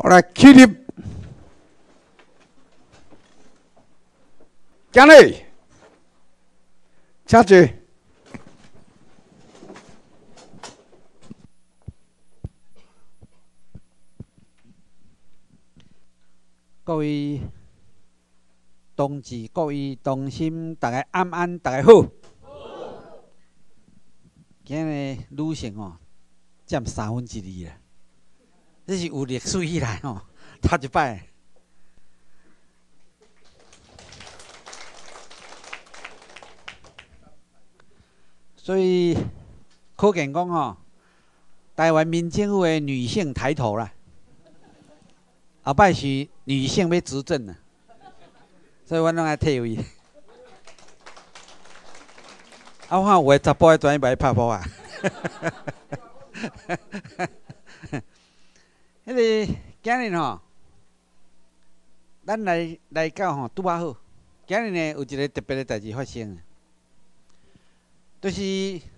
好来，起立，今日，请坐。 各位同志、各位同心，大家安安，大家好。今日女性哦，占2/3啦，这是有历史以来哦，头一摆。所以可见讲哦，台湾民政府的女性抬头啦。后摆是女性要执政啦，所以阮拢爱退位。啊，我看有的查甫的专门来拍波啊。迄个今日吼，咱来到吼拄啊好。今日呢有一个特别的代志发生，就是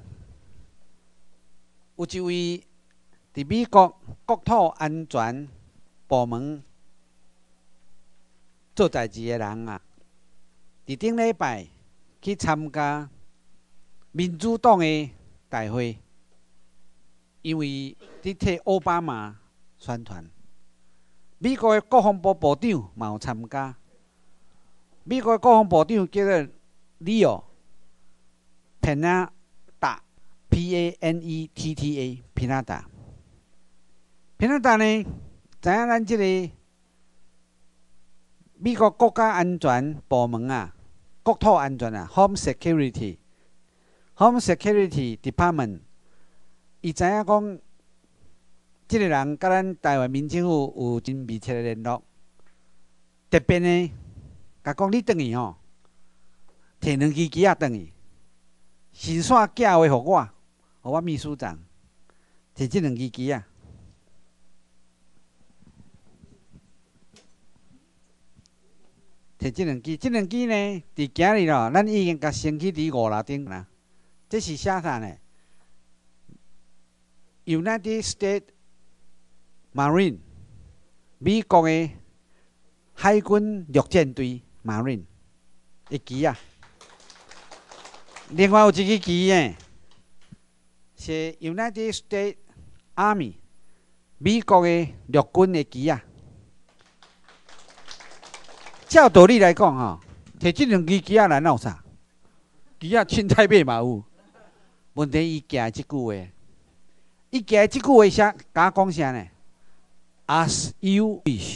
有一位伫美国国土安全部门做代志的人啊，伫顶礼拜去参加民主党的大会，因为伫替奥巴马宣传。美国的国防部部长嘛有参加。美国的国防部长叫做Leo Panetta Panetta Panetta 呢，知影咱即个美国国家安全部门啊，国土安全啊 ，Home Security Department， 伊知影讲，即个人甲咱台湾民政府有真密切的联络，特别呢，甲讲你转去吼，摕2支旗仔转去，信线寄话互我秘书长，摕即2支旗仔。摕即2支，即2支呢，伫今日咯，咱已经甲升起伫5楼顶啦。这是写啥呢 ？United States Marine， 美国的海军陆战队 Marine 的旗啊。另外有一支旗呢，是 United States Army， 美国的陆军的旗啊。照道理来讲吼，摕即2支旗仔来闹啥？旗仔凊彩买嘛有。问题伊寄即句话，伊寄即句话写甲讲啥呢 ？As you wish，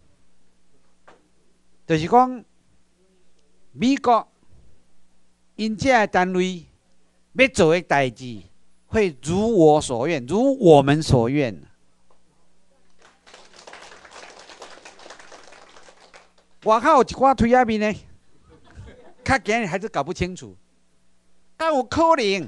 就是讲美国因这个单位要做的代志，会如我所愿，如我们所愿。外口有一寡推仔面呢，较今日还是搞不清楚，敢有可能？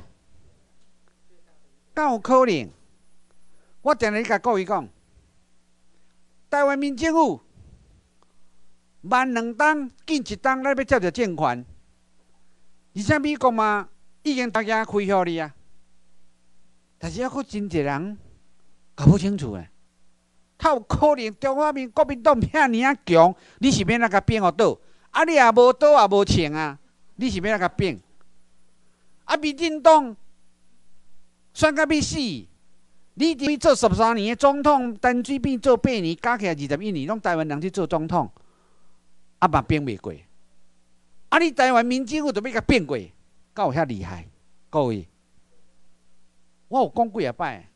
敢有可能？我定日甲各位讲，台湾民政府慢2冬，紧1冬，咱要接着政权，而且美国嘛已经大家开互你啊，但是还佫真侪人搞不清楚诶。他有可能中华国民党遐尼啊强，你是要哪甲变互倒？啊，你也无倒也无穿啊，你是要哪甲变？啊，民进党选到要死，你做13年的总统，陈水扁做8年，加起来21年，拢台湾人去做总统，啊嘛变袂过。啊，你台湾民政府就要甲变过，敢有遐厉害？各位，我有讲几啊摆。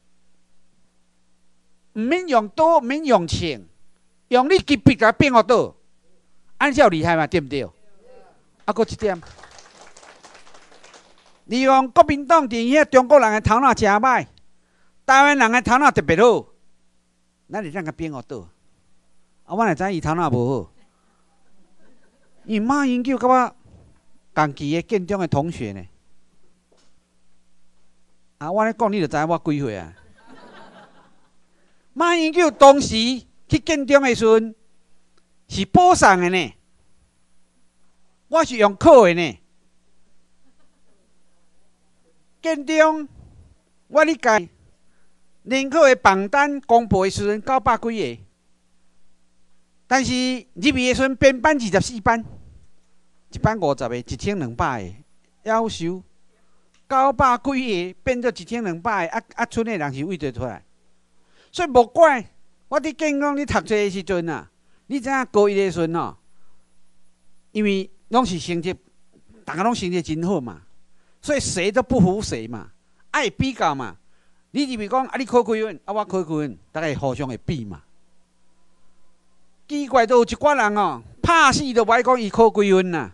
毋免用刀，毋免用枪，用你级别甲变互倒，安才有厉害嘛？对毋对？啊，搁一点，利用国民党伫遐中国人的头脑诚歹，台湾人的头脑特别好，咱会当甲变互倒。啊，我哪知伊头脑无好？因为马英九甲我同期的建中的同学呢。啊，我咧讲，你就知影我几岁啊？马英九当时去建中的时阵是补送的呢，我是用考的呢。建中我理解人口的榜单公布的时阵900几个， 但是入去的时阵编班24班，一班50个，1200个，夭寿900几个变做1200个，剩的人是为着出来。所以无怪我伫建工咧读册的时阵啊，你知影高一的时阵吼，因为拢是成绩，大家拢成绩真好嘛，所以谁都不服谁嘛，爱比较嘛。你入去讲啊，你考几分，我考几分，大家互相会比嘛。奇怪，都有一寡人哦，拍死都袂讲伊考几分啦。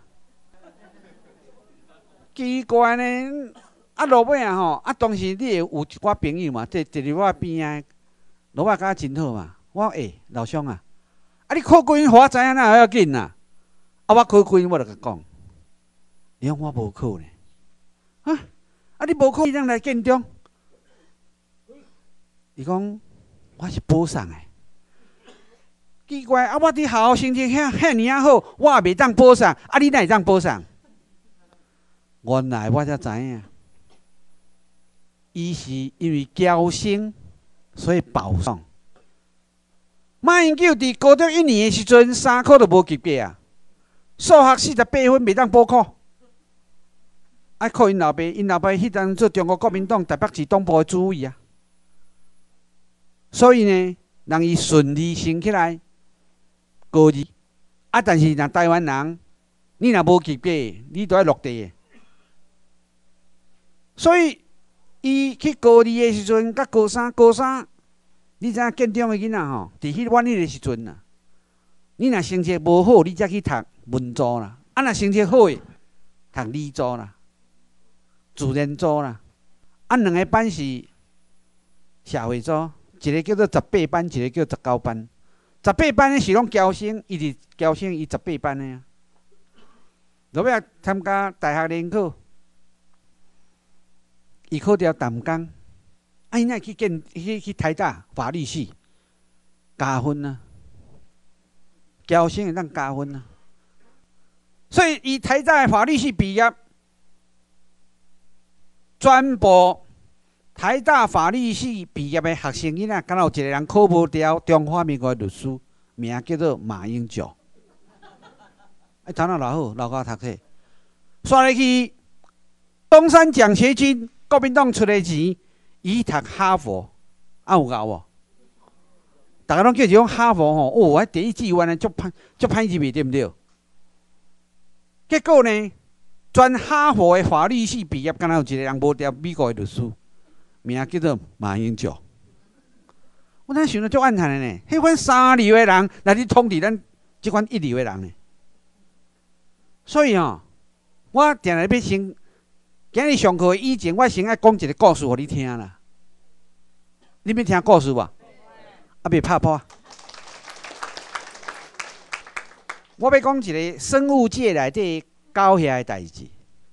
奇怪呢，落尾啊吼，当时你会有一寡朋友嘛，坐伫我边仔，老爸甲我真好嘛。我老兄啊，你考几分，互我知影哪会要紧啦？我考几分，我就甲讲，你讲我无考呢？你无考，你怎来建中？伊讲我是补上诶。奇怪，我伫学校成绩遐尔好，我也袂当补上，你哪会当补上？原来我才知影，伊是因为侥幸，所以保送。马英九伫高中1年的时阵，3科都无及格啊，数学48分袂当补考，靠因老爸，因老爸迄阵做中国国民党台北市党部的主委啊，所以呢，让伊顺利升起来。高二，但是若台湾人，你若无及格，你都要落地的。所以，伊去高二的时阵，甲高三，你知影建中的囡仔吼，伫迄阮迄个时阵啊，你若成绩无好，你才去读文组啦；若成绩好的，读理组啦、自然组啦。两个班是社会组，一个叫做18班，一个叫19班。18班的是拢侨生，伊是侨生，伊18班的啊。落尾参加大学联考，伊考调淡江，伊哪去台大法律系加分啊？侨生会当加分啊？所以伊台大法律系毕业，全部台大法律系毕业的学生囡仔，敢有一个人考无调中华民国律师，名叫做马英九。头脑老好，老高读册，刷入去东山奖学金，国民党出的钱，伊读哈佛，有够无？大家拢叫伊讲哈佛吼，迄第一志愿的足歹入去，对毋对？结果呢，全哈佛的法律系毕业，敢有一个人无调美国的律师。名叫做马英九，我当想到足暗惨的呢。迄款三流的人来去统治咱即款一流的人呢。所以我定来要先，今日上课以前，我先爱讲一个故事互你听啦。你要听故事无？袂拍破。我要讲一个生物界内底狗遐的代志。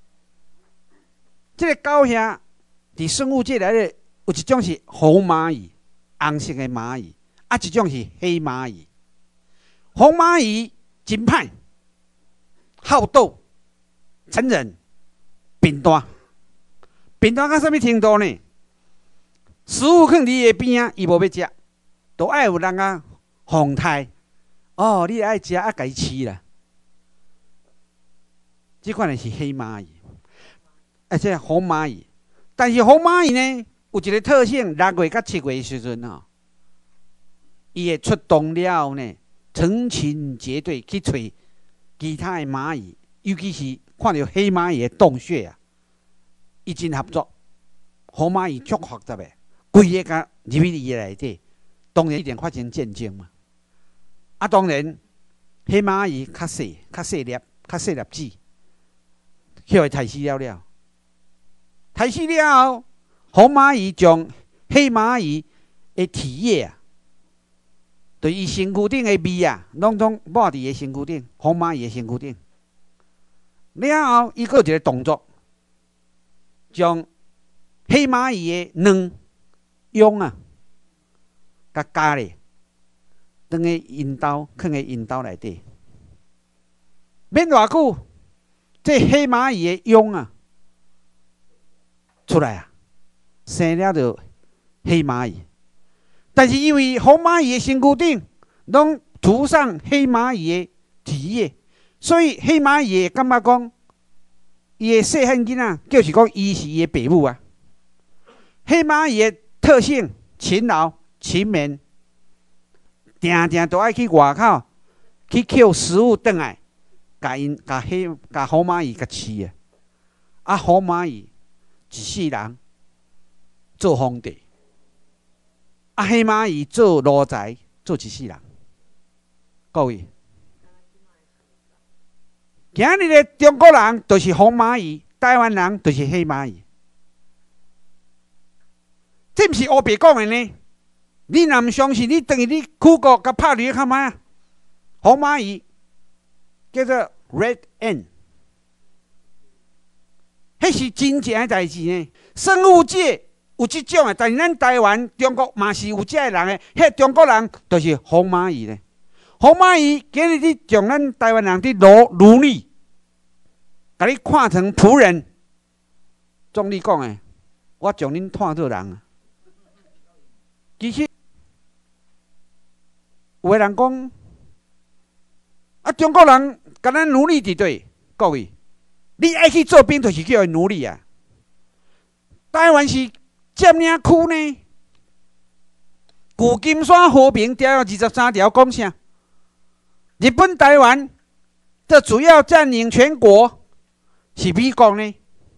这个狗遐。伫生物界内底，有一种是红蚂蚁，红色的蚂蚁；一种是黑蚂蚁。红蚂蚁真歹，好斗、残忍、笨蛋。笨蛋到什么程度呢？食物放伫伊的边啊，伊无要食，都爱有人啊哄抬。你爱食啊，甲伊饲啦。这款是黑蚂蚁，这红蚂蚁。但是红蚂蚁呢，有一个特性，6月到7月的时阵伊会出动了后呢，成群结队去找其他的蚂蚁，尤其是看到黑蚂蚁的洞穴啊，伊真合作。红蚂蚁足复杂的，规个甲入去伊内底，当然一定发生战争嘛。当然黑蚂蚁较细粒子，叫伊杀死了。杀死了后，红蚂蚁将黑蚂蚁的体液啊，对伊身躯顶的味啊，拢抹伫伊身躯顶，红蚂蚁的身躯顶。了后，伊佫有一个动作，将黑蚂蚁的卵蛹啊，甲加咧，放个阴道，放个阴道内底。免偌久，这黑蚂蚁的蛹啊。出来啊，生了就黑蚂蚁，但是因为红蚂蚁的身躯顶拢涂上黑蚂蚁的体液，所以黑蚂蚁感觉讲，伊的细汉囡仔就是讲伊是伊的爸母啊。黑蚂蚁的特性勤劳、勤勉，定定都爱去外口去捡食物回来，甲好蚂蚁甲饲啊。啊，好蚂蚁一世人做皇帝，啊，黑蚂蚁做奴才，做一世人。各位，今日的中国人就是红蚂蚁，台湾人就是黑蚂蚁。这不是黑白讲的呢？你若唔相信，你等于你苦国甲拍你看卖啊？红蚂蚁叫做 Red Ant。迄是真正的代志呢。生物界有即种的，但是咱台湾、中国嘛是有这人的。迄中国人就是红蚂蚁呢。红蚂蚁今日你将咱台湾人的奴隶，甲你看成仆人。总理讲的，我将恁看做人啊。其实有个人讲，啊，中国人甲咱奴隶伫对，各位。你爱去做兵，就是叫伊奴隶啊！台湾是占领区呢，旧金山和平条约23条讲啥？日本台湾的主要占领全国是美国呢。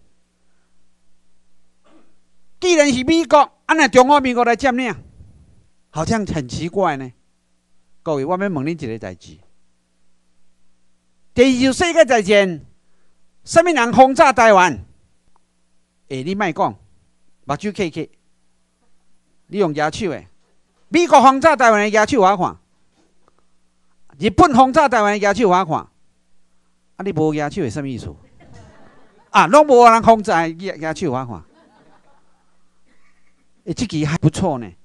既然是美国，安那中华民国来占领，好像很奇怪呢。各位，我要问恁一个代志：第二次世界大战。什么人轰炸台湾？你莫讲，目睭刻刻，你用牙手诶。美国轰炸台湾诶牙手我看，日本轰炸台湾诶牙手我看，啊，你无牙手是什么意思？啊，拢无人轰炸牙手我看。这期还不错呢。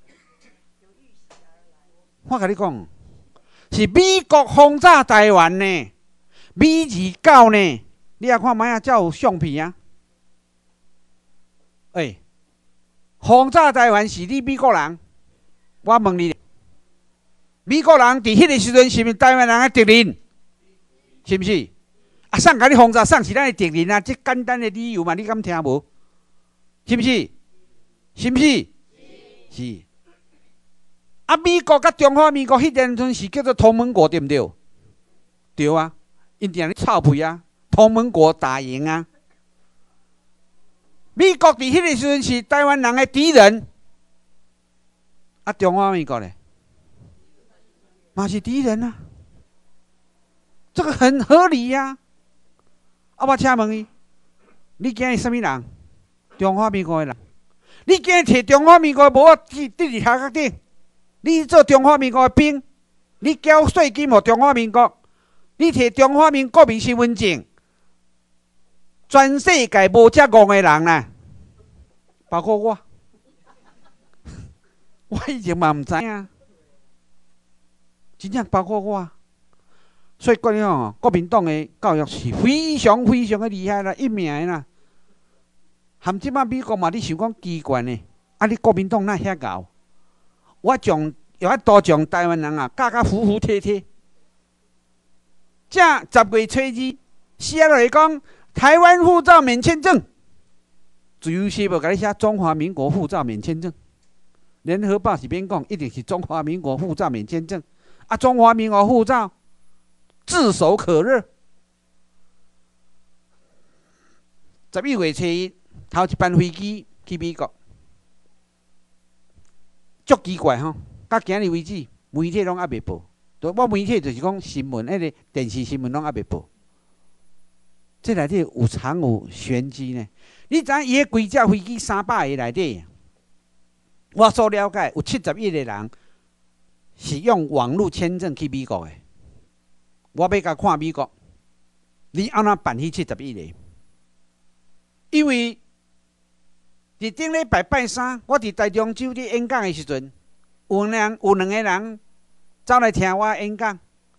我甲你讲，是美国轰炸台湾呢，美29呢。你也看卖啊，才有相片啊！轰炸台湾是你美国人，我问你，美国人伫迄个时阵是毋是台湾人的敌人？是毋是？啊，送甲你轰炸，送是咱的敌人啊！这简单的理由嘛，你敢听无？是毋是？是毋是？是。啊，美国甲中华民国迄阵阵是叫做同盟国，对毋对？对啊，因定咧臭屁啊！同盟国打赢啊！美国伫迄个时阵是台湾人的敌人，啊，中华民国咧，嘛是敌人啊，这个很合理呀。啊，我请问你今日什么人？中华民国的人。你今日摕中华民国的无伫伫头壳顶，你做中华民国的兵，你缴税金予中华民国，你摕中华民国民身份证。全世界无遮戆的人啦，包括我，我以前嘛唔知影，真正包括我。所以讲哦，国民党的教育是非常非常的厉害啦，一命的啦。含即摆美国嘛，你想讲奇怪呢？啊，你国民党哪遐搞？我将又法度将台湾人啊，教甲服服帖帖。这10月初2写落来讲。台湾护照免签证，自由时报甲你写中华民国护照免签证，联合报是免讲，一定是中华民国护照免签证。啊，中华民国护照炙手可热。11月初1头一班飞机去美国，足奇怪吼！到今日为止，媒体拢还袂报。我媒体就是讲新闻，迄个电视新闻拢还袂报。这内底有藏有玄机呢。你知影伊个规只飞机300个内底，我所了解有71个人是用网络签证去美国的。我要甲看美国，你安怎办去71个？因为伫顶礼拜拜三，我伫台中州伫演讲的时阵，有2个人走来听我演讲。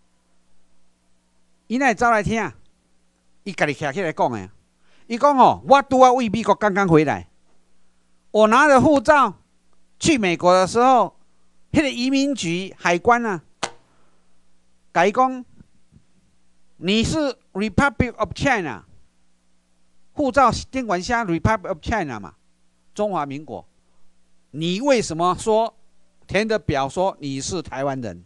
伊哪会走来听？伊家己徛起来讲的。伊讲哦，我拄啊为美国刚刚回来，我拿着护照去美国的时候，迄个移民局海关啊， 甲伊讲，你是 Republic of China， 护照顶管写 Republic of China 嘛，中华民国。你为什么说填的表说你是台湾人？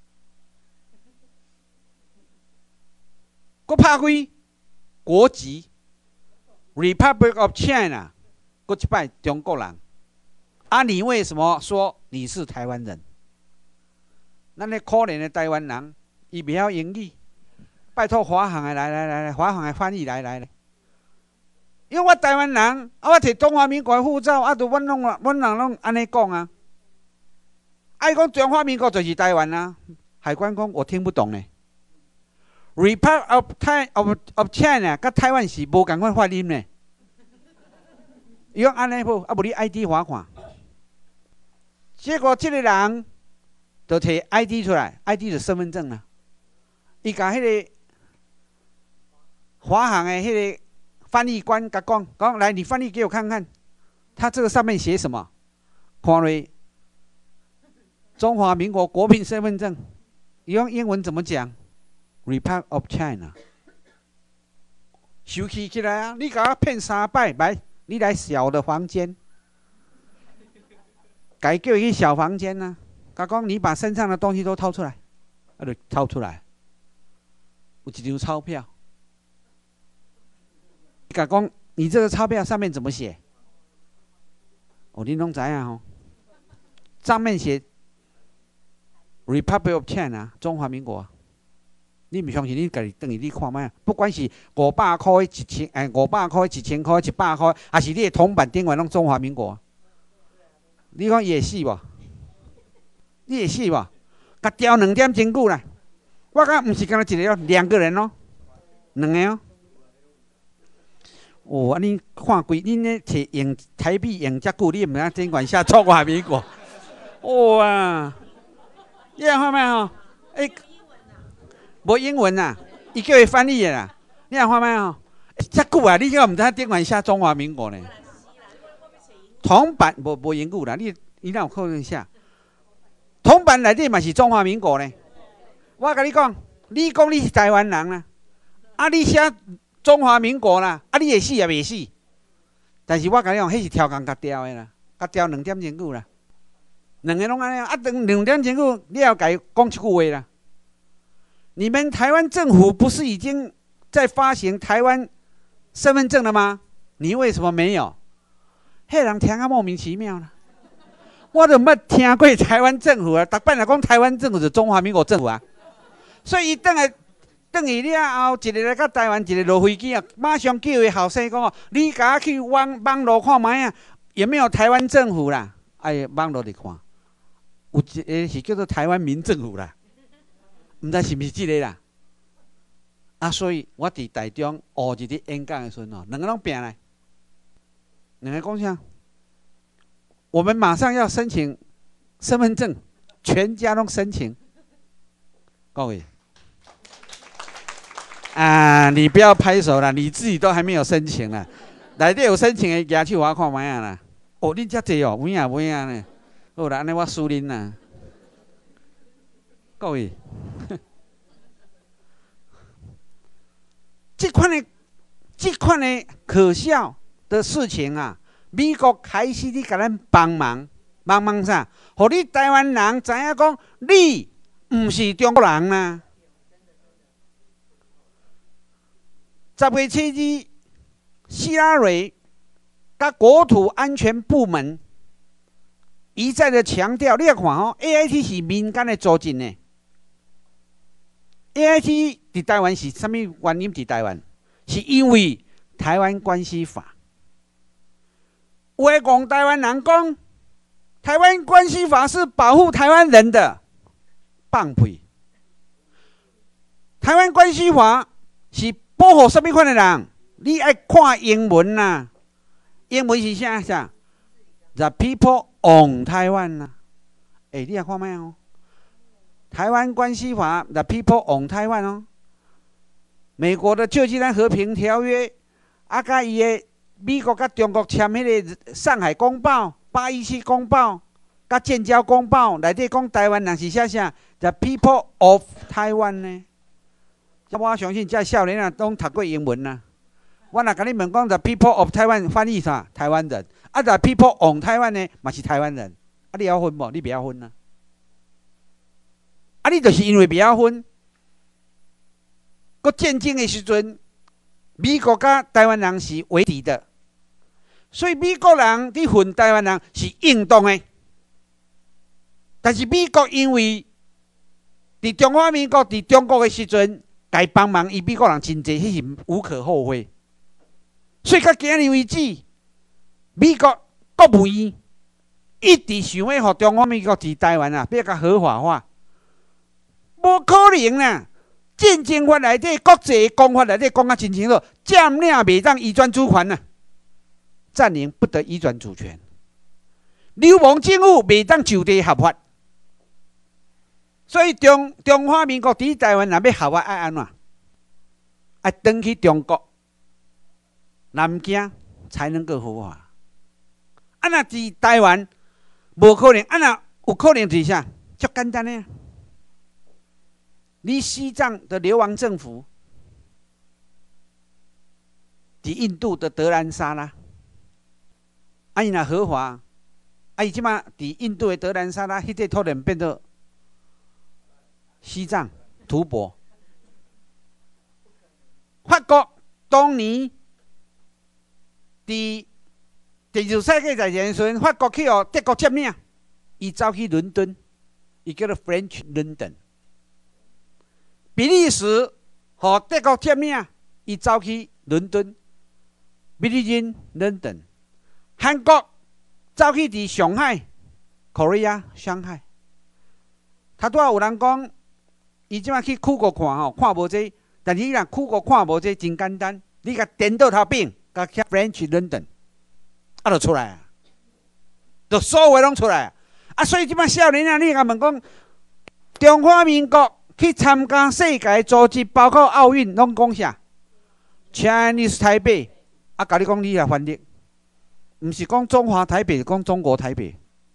我拍开国籍 Republic of China， 我一摆中国人。啊，你为什么说你是台湾人？咱那可怜的台湾人，伊袂晓英语，拜托华航的来，华航的翻译来。因为我台湾人，啊，我摕中华民国的护照，啊，就阮人拢安尼讲啊。爱讲中华民国就是台湾啊，海关讲我听不懂呢。Republic of China 甲台湾是无共款发音呢。伊讲安尼好，啊无你 ID 划看。结果这个人就摕 ID 出来 ，ID 就身份证啦。伊甲迄个华航的迄个翻译官甲讲，来，你翻译给我看看，他这个上面写什么？看落中华民国国民身份证，伊用英文怎么讲 ？Republic of China。生气起来啊！你甲我骗3摆，来，你来小的房间。该叫伊去小房间啊！甲讲，你把身上的东西都掏出来，啊，就掏出来，有一张钞票。甲讲，你这个钞票上面怎么写？哦，你拢知影吼，上面写 Republic of China， 中华民国。你唔相信？你家己等于你看卖，不管是500块、500块、1000块、100块，还是你的铜板顶完拢中华民国。你讲也是无？你也是无？甲调2点真久啦！我讲唔是干那一个哦，2个人哦，2个哦。哦，安尼看规，恁咧摕用台币用遮久，你唔知顶管下中华民国？哇！你来看卖吼，无英文呐，伊叫伊翻译的啦。你来看卖吼，遮久啊，你怎唔知顶管下中华民国呢？铜板无英语啦，你哪有可能写？铜板内底嘛是中华民国呢。我甲你讲，你讲你是台湾人啦，啊你写中华民国啦，啊你会死也袂死。但是我甲你讲，迄是超工甲调的啦，甲调2点钟久啦，2个拢安尼啊，等2点钟久，你要甲伊讲一句话啦。你们台湾政府不是已经在发行台湾身份证了吗？你为什么没有？迄人听啊莫名其妙啦！我都捌听过台湾政府啊，逐摆来讲台湾政府是中华民国政府啊，所以伊等于了后，一个来到台湾，一个落飞机啊，马上叫伊后生讲哦，你甲我去网络看卖啊，有没有台湾政府啦？哎，网络里看，有一个是叫做台湾民政府啦，毋知是毋是这个啦？啊，所以我伫台中学一日演讲的时阵哦，2个拢拼来。2个讲啥？我们马上要申请身份证，全家拢申请。各位，啊，你不要拍手了，你自己都还没有申请啦。内底有申请的举手我看卖啊啦。哦，你遮济哦，有影呢。好啦，安尼我输恁啦。各位，这款的可笑的事情啊，美国开始你甲咱帮忙啥？互你台湾人知影讲，你唔是中国人啦。10月7日，希拉蕊甲国土安全部门一再的强调，你来看哦 ，AIT 是民间的组织呢。AIT 伫台湾是啥物原因？伫台湾是因为台湾关系法。有的讲台湾人讲，台湾关系法是保护台湾人的，放屁！台湾关系法是保护什么款的人？你爱看英文呐，英文是啥？The people on Taiwan 呐。你来看卖哦。台湾关系法 ，The people on Taiwan 哦。美国的旧金山和平条约，啊，甲伊的美国甲中国签迄个上海公报、817公报， 甲建交公报内底讲台湾人是啥？The people of Taiwan 呢？我相信这少年啊，拢读过英文啊。我若甲你问讲 The people of Taiwan 翻译啥？台湾人。啊 ，The people on Taiwan 呢，嘛是台湾人。啊，你晓分无？你袂晓分啊？啊，你就是因为袂晓分，搁战争的时阵，美国甲台湾人是为敌的，所以美国人伫恨台湾人是应当的。但是美国因为伫中华民国伫中国的时阵，该帮忙伊美国人真济，迄是无可厚非。所以到今日为止，美国国务院一直想要互中华民国伫台湾啊，要甲合法化，无可能啦！战争法内底、国际公法内底讲啊真清楚，占领袂当移转主权啊，占领不得移转主权，流亡政府袂当就地合法。所以中华民国伫台湾若要合法，爱安怎？爱转去中国南京才能够合法。啊，若伫台湾无可能，啊，若有可能是啥？足简单的。你西藏的流亡政府，伫印度的德兰萨拉，啊，伊若合法，啊，伊即马伫印度的德兰萨拉，迄块土地变做西藏、吐蕃。法国当年伫第二次世界大战时阵，法国去互德国占领，伊走去伦敦，伊叫做 French London。比利时互德国占领，伊走去伦敦 ，Beijing London。韩国走去伫上海 ，Korea 上海。他拄仔有人讲，伊即马去苦国看吼，看无这，但是你若苦国看无这，真简单，你甲颠倒头变，甲写 French London， 啊，就出来啊，就所有拢出来啊。啊，所以即马少年啊，你甲问讲，中华民国去参加世界组织，包括奥运，拢讲啥 ？Chinese 台北，啊，甲你讲你来翻译，毋是讲中华台北，讲中国台北。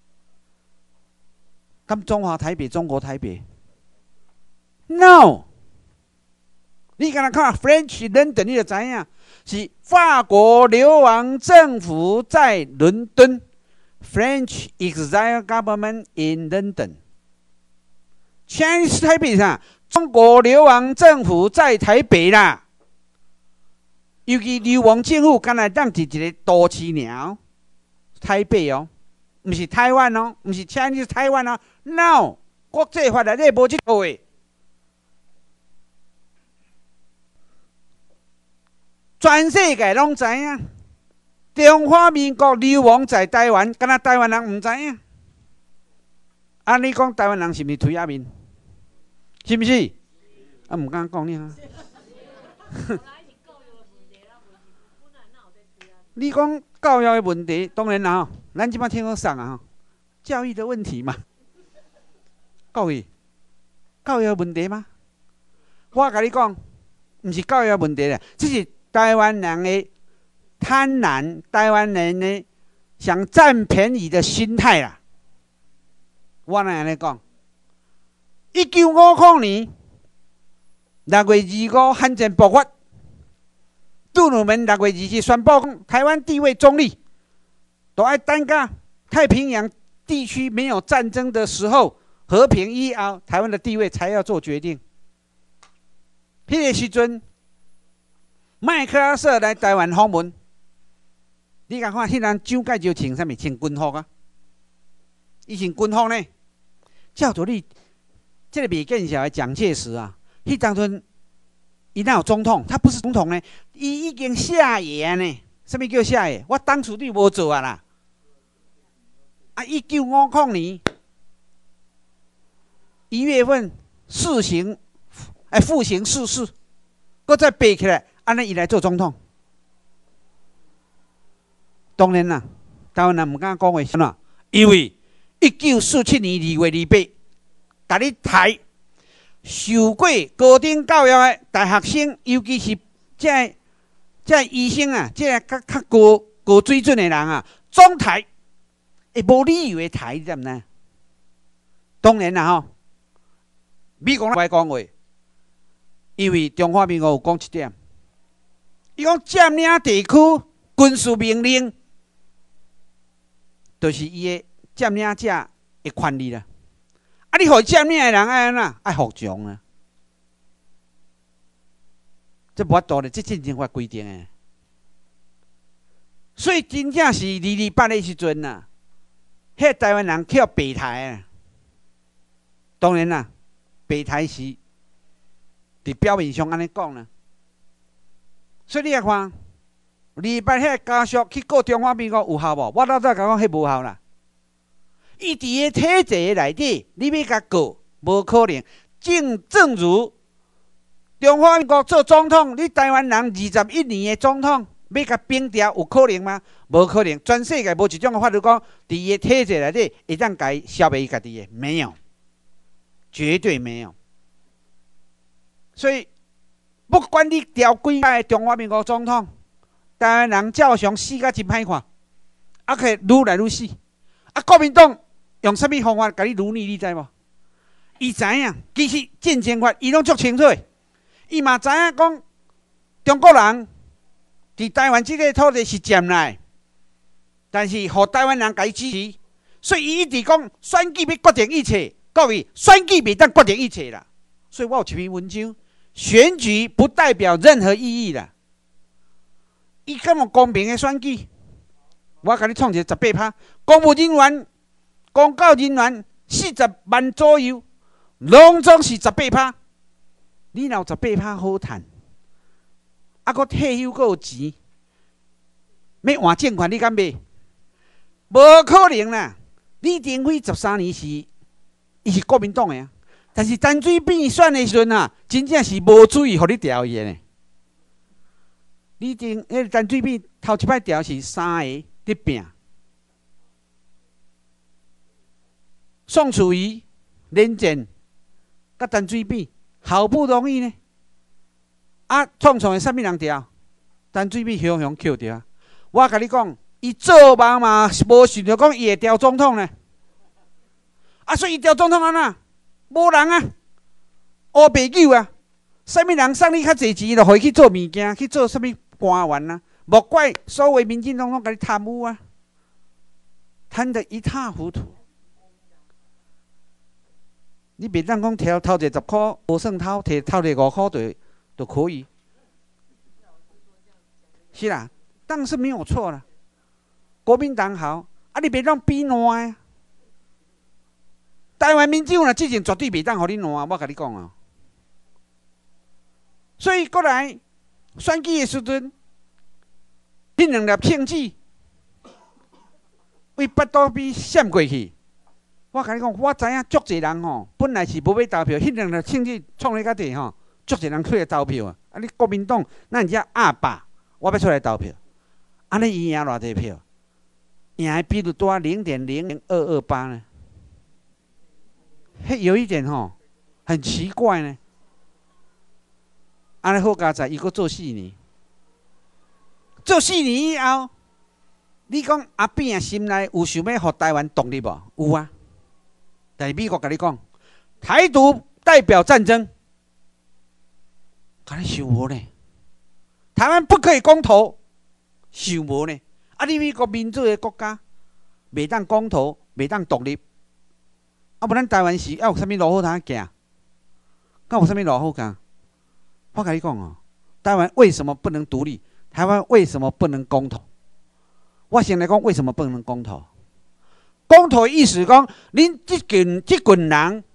咁中华台北、中国台北 ？No， 你敢若看 French London， 你就知影是法国流亡政府在伦敦 ，French exile government in London。Chinese 台北啥？中国流亡政府在台北啦。尤其流亡政府敢若当是一个都市鸟，台北哦，毋是台湾哦，毋是 Chinese 台湾哦。No， 国际法内底无即套诶。全世界拢知影，中华民国流亡在台湾，敢若台湾人毋知影。啊，你讲台湾人是毋是推阿面？是毋是？啊，毋敢讲你啊。你讲教育的问题，当然啦，咱即摆听好上啊，教育的问题嘛。教育的问题吗？我甲你讲，毋是教育的问题啦，这是台湾人的贪婪，台湾人的想占便宜的心态啦。我来安尼讲，1950年6月25日汉奸爆发，杜鲁门6月24日宣布讲台湾地位中立，都要等到太平洋地区没有战争的时候，和平以后，台湾的地位才要做决定。迄个时阵，麦克阿瑟来台湾访问，你甲看，迄人蒋介石穿啥物？穿军服啊！伊穿军服呢？照道理，这个未见小的蒋介石啊，迄当阵伊哪有总统？他不是总统呢，伊已经下野呢。什么叫下野？我当初你无做啊啦！啊，1950年1月份复行逝世，搁再背起来，安尼伊来做总统。当然啦，台湾人唔敢讲话什么，因为1947年2月28日，甲你台受过高等教育的大学生，尤其是这医生啊，这较高水准的人啊，总台会无理由的台，你知毋知？当然啦吼，美国来讲话，因为中华民国有讲一点，伊讲占领地区军事命令，就是伊的占领者的权利啦。啊，你互占领的人爱安怎？爱服从啊。这无法度咧，这战争法规定的。所以真正是228的时阵呐，迄台湾人去北台啊。当然啦，北台是伫表面上安尼讲啦。所以你来看，228迄家属去告中华民国有效无？我老早甲讲，迄无效啦。伊伫个体制内底，你要甲告，无可能。正如中华民国做总统，你台湾人21年的总统，要甲并调有可能吗？无可能。全世界无一种的法律讲，伫伊体制内底会当甲伊消灭伊家己的，没有，绝对没有。所以，不管你调几摆中华民国总统，台湾人照常死甲真歹看，啊，去愈来愈死。啊，国民党用啥物方法甲你愈逆？你知无？伊知影，其实战争法伊拢足清楚。伊嘛知影讲，中国人伫台湾即个土地是占来，但是互台湾人甲伊支持，所以伊一直讲选举要决定一切。各位，选举袂当决定一切啦。所以我有一篇文章，选举不代表任何意义啦。伊敢有公平的选举？我甲你创一个18%，公务人员、公告人员40万左右，拢总是18%。你若有18%好趁，啊，佫退休佫有钱，要换政权你敢买？无可能啦！李登辉13年是，伊是国民党的啊，但是陈水扁选的时阵啊，真正是无注意，互你调伊的呢。陈水扁头一摆调是3个伫拼，宋楚瑜、连战、甲陈水扁。好不容易呢，啊，创的啥物人调？陈水扁雄雄扣掉。我甲你讲，伊做梦嘛是无想着讲伊会调总统呢。啊，所以伊调总统安怎？无人啊，乌白酒啊，啥物人送你较济钱，就互伊去做物件，去做啥物官员啊？莫怪所谓民进党拢甲你贪污啊，贪得一塌糊涂。你袂当讲摕头一10块无算头，摕头一5块就可以。是啦，当是没有错啦。国民党好，啊你袂当比烂啊！台湾民众啦，之前绝对袂当互你烂，我甲你讲啊。所以过来选举的时阵，迄2粒枪子为巴肚皮闪过去。我甲你讲，我知影足侪人吼，本来是无要投票，迄2粒枪子创咧较地吼，足侪人出来投票啊！啊，你国民党，咱遮阿爸，我要出来投票，安尼伊赢偌济票？赢的比率多0.00228呢？迄有一点吼，很奇怪呢。安尼好佳哉，伊阁做4年，做4年以后，你讲阿扁啊心内有想要互台湾独立无？有啊。但是美国甲你讲，台独代表战争，甲你想无呢？台湾不可以公投，想无呢？啊，你美国民主的国家，袂当公投，袂当独立，啊，无咱台湾是要有啥物路好通行？敢有啥物路好行？我甲你讲哦，台湾为什么不能独立？台湾为什么不能公投？我先来讲为什么不能公投。公投的意思讲，恁这群人，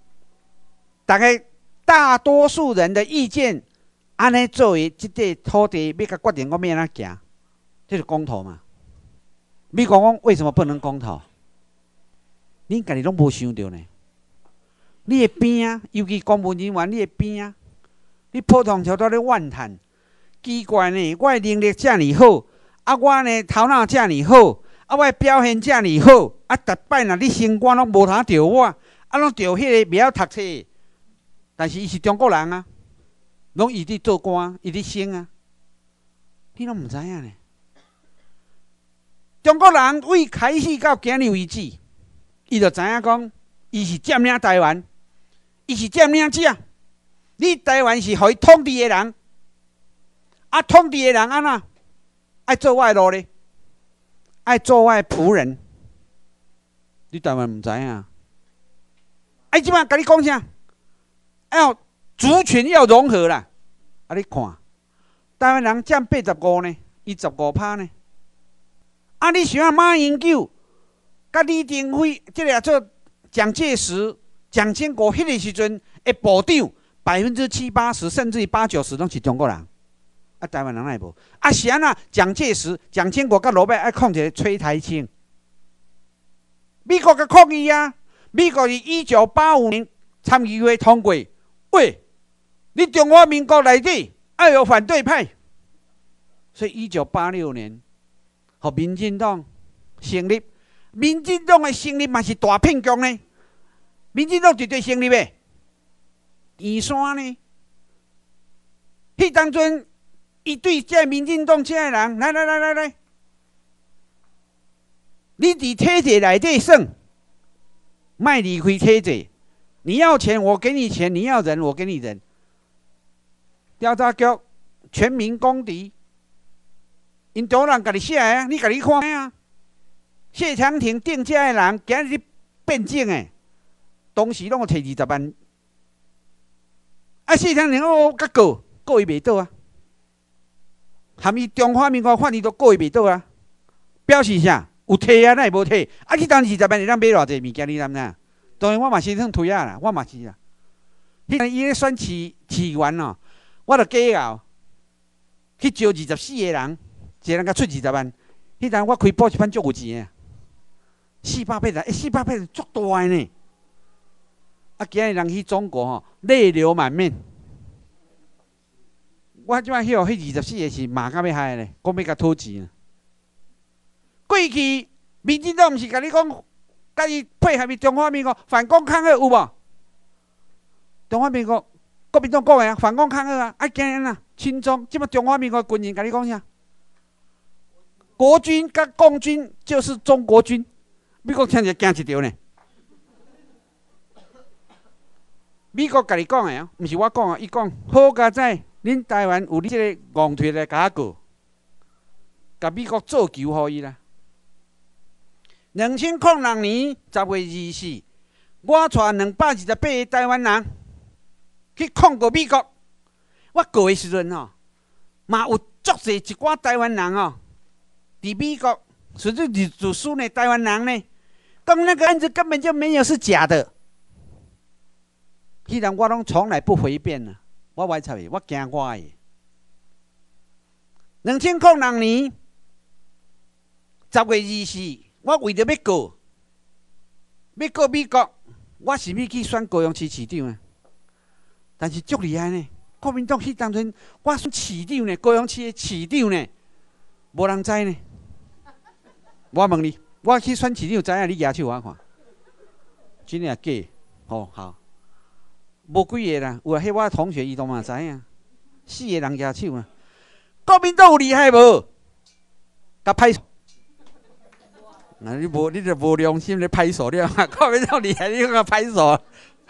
大多数人的意见，安尼作为这块土地要甲决定，我要安怎行，这是公投嘛？美国讲为什么不能公投？恁家己拢无想到呢？你的边啊，尤其公务人员，你的边啊，你普通条都咧怨叹，奇怪呢，我的能力遮尔好，啊，我呢头脑遮尔好。啊，我表现遮尔好，啊，逐摆若你升官拢无通着我，啊，拢着迄个袂晓读册，但是伊是中国人啊，拢伊伫做官，伊伫升啊，你拢毋知影呢？ 中国人为开始到今日为止，伊就知影讲，伊是占领台湾，伊是占领者。你台湾是互伊统治的人，啊，统治的人安怎？爱做我的奴隶，爱做我的仆人。你台湾唔知影？哎，即摆甲你讲啥？要族群要融合啦。啊，你看，台湾人占85呢，伊15%呢。啊，你想马英九、甲李登辉，即个做蒋介石、蒋经国迄个时阵的部长，70%、80%甚至于80%、90%拢是中国人。啊，台湾人哪会无？啊，是安那？蒋介石、蒋经国甲罗伯爱控一个崔台青，美国甲抗议啊！美国是1985年参议会通过，喂，你中华民国内底要有反对派，所以1986年，互民进党成立。民进党的成立嘛是大骗局呢。民进党绝对成立的，圆山呢？迄当阵，伊对这民进党这人，来，你伫体制内底耍。卖离开体制，你要钱我给你钱，你要人我给你人。调查局全民公敌，因多人家己写的，你家己看啊。谢长廷定这的人，今日变种的，当时拢有摕20万。啊，谢长廷哦，甲告伊袂倒啊，含伊中华民国法律都告伊袂倒啊，表示啥？有退啊，哪会无退？啊，去当20万，会当买偌济物件？你知影？当然，我嘛是算退啊啦，我嘛是啦。迄个伊咧选市员哦，我著假熬去招24个人，一个人甲出20万。迄阵我开补习班足有钱诶，480人，480足大诶呢。啊，今日人去中国吼，泪流满面。我即摆迄24个是骂到要害咧，讲要甲讨钱。过去民进党毋是甲你讲，甲伊配合中华民国反攻抗日有无？中华民国国民党讲的啊，反攻抗日啊，啊今日啊，亲中，即摆中华民国军人甲你讲啥？国军甲共军就是中国军，美国听者惊一条呢。美国甲你讲的啊，毋是我讲啊，伊讲好佳哉，恁台湾有你即个戆腿来甲我过，甲美国做球互伊啦。2006年10月24，我带228个台湾人去控告美国。我告的时阵吼，嘛有足侪一寡台湾人哦，伫美国甚至是读书呢，台湾人呢，讲那个案子根本就没有，是假的。迄阵我拢从来不回辩了，我歪插伊，我惊我的。2006年10月24。我为着要告美国，我是要去选高雄市市长啊！但是足厉害呢，国民党迄当阵我选市长呢，高雄市的市长呢，无人知呢。我问你，我去选市长，知影你举手我看，真诶假？哦好，无几个啦，有啊，迄我同学伊都嘛知影，4个人举手啊。国民党有厉害无？甲歹。那你就无良心咧拍手了，国民党厉害，你个拍手。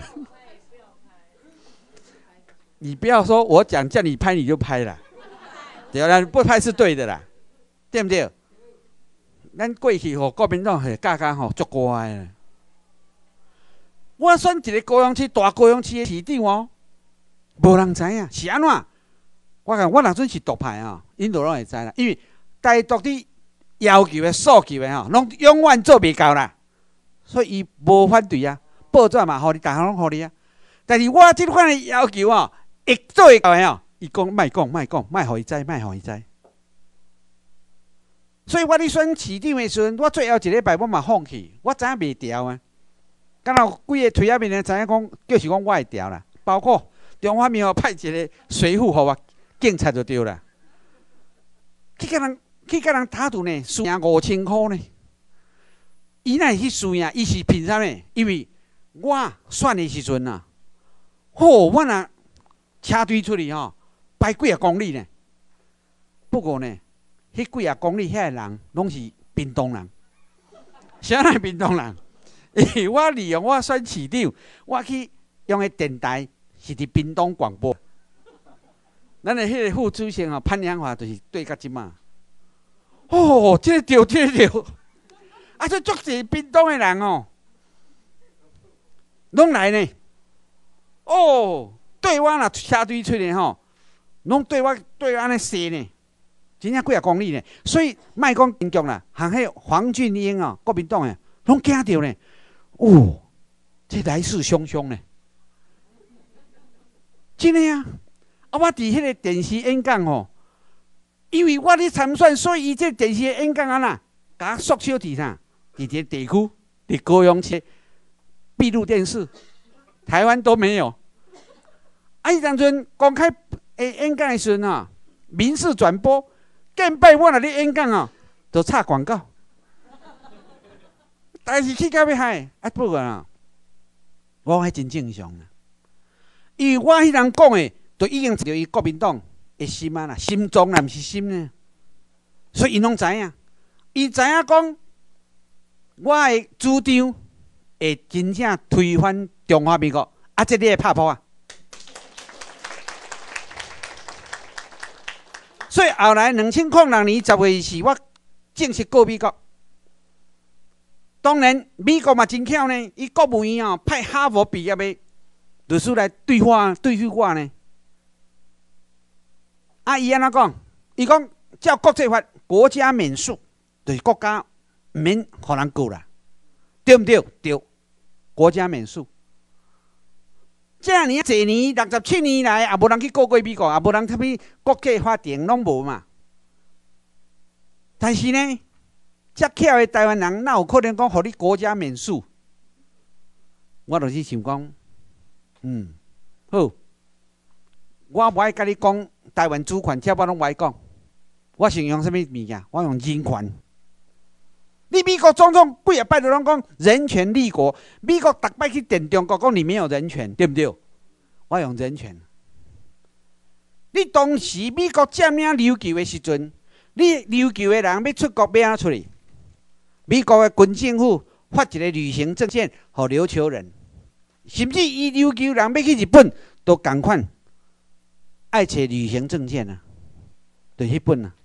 你不要说我讲叫你拍你就拍了，对啦，不拍是对的啦，对不对？咱过去吼国民党系教教吼足乖的。我选一个高雄市大高雄市的市长哦，无人知影是安怎？我讲我若阵是独派啊，因都拢会知啦，因为台独的。要求的、诉求的吼，拢永远做袂到啦，所以伊无反对啊。报纸嘛，互你，大家拢互你啊。但是我即款的要求哦，会做会到的哦，伊讲莫讲，莫互伊知，莫互伊知。所以我咧选市长的时阵，我最后一礼拜我嘛放弃，我知影袂调啊。敢若几个推下面的知影讲，就是讲我会调啦，包括中华民国派一个随扈互我，警察就对啦。去甲人打赌呢，输赢5000块呢。伊哪会去输赢？伊是凭啥呢？因为我选的时阵啊，我若车队出去吼，排几啊公里呢。不过呢，迄几啊公里遐个人拢是屏东人。啥来屏东人？因为我利用我选市长，我去用的电台是伫屏东广播。咱的迄个副主席哦，潘阳华就是对到即马。哦，这个对，啊，这足侪屏东的人哦，拢来呢。哦，对我若车队出来吼，拢对我安尼踅呢，真正几啊公里呢。所以莫讲民众啦，含迄黄俊英哦，国民党诶，拢惊着呢。哦，这来势汹汹呢。真诶啊！啊，我伫迄个电视演讲吼，因为我咧参选，所以伊这电视演讲啊呐，甲我缩小伫啥？伫一个地区，伫高雄市闭路电视，台湾都没有。啊，伊当阵公开演讲的时阵啊，民视转播，见摆我若咧演讲哦，就插广告。但是去到要害，啊不过啊，我迄真正常啦，因为我迄人讲的。就已经着伊国民党的心啊啦，心脏啦，毋是心呢。所以因拢知影，伊知影讲我的主张会真正推翻中华民国，啊，这你会拍破啊。所以后来2006年10月是我正式告美国。当然，美国嘛真巧呢，伊国务院哦派哈佛毕业的律师来对付我呢。啊，伊安怎讲？伊讲照国际法，国家免诉，就是国家唔免互人告啦，对毋对？对，国家免诉。这样年侪年67年来，也无人去告过美国，也无人特别国际法庭拢无嘛。但是呢，遮巧的台湾人，哪有可能讲互你国家免诉？我就是想讲，好，我无爱甲你讲。台湾主权，这我拢爱讲。我想用什么物件？我用人权。你美国总统几啊摆都拢讲人权立国，美国逐摆去电中国讲你没有人权，对不对？我用人权。你当时美国占领琉球的时阵，你琉球的人要出国要安怎处理？美国的军政府发一个旅行证件给琉球人，甚至伊琉球人要去日本都同款。爱找旅行证件啊，就迄本啊。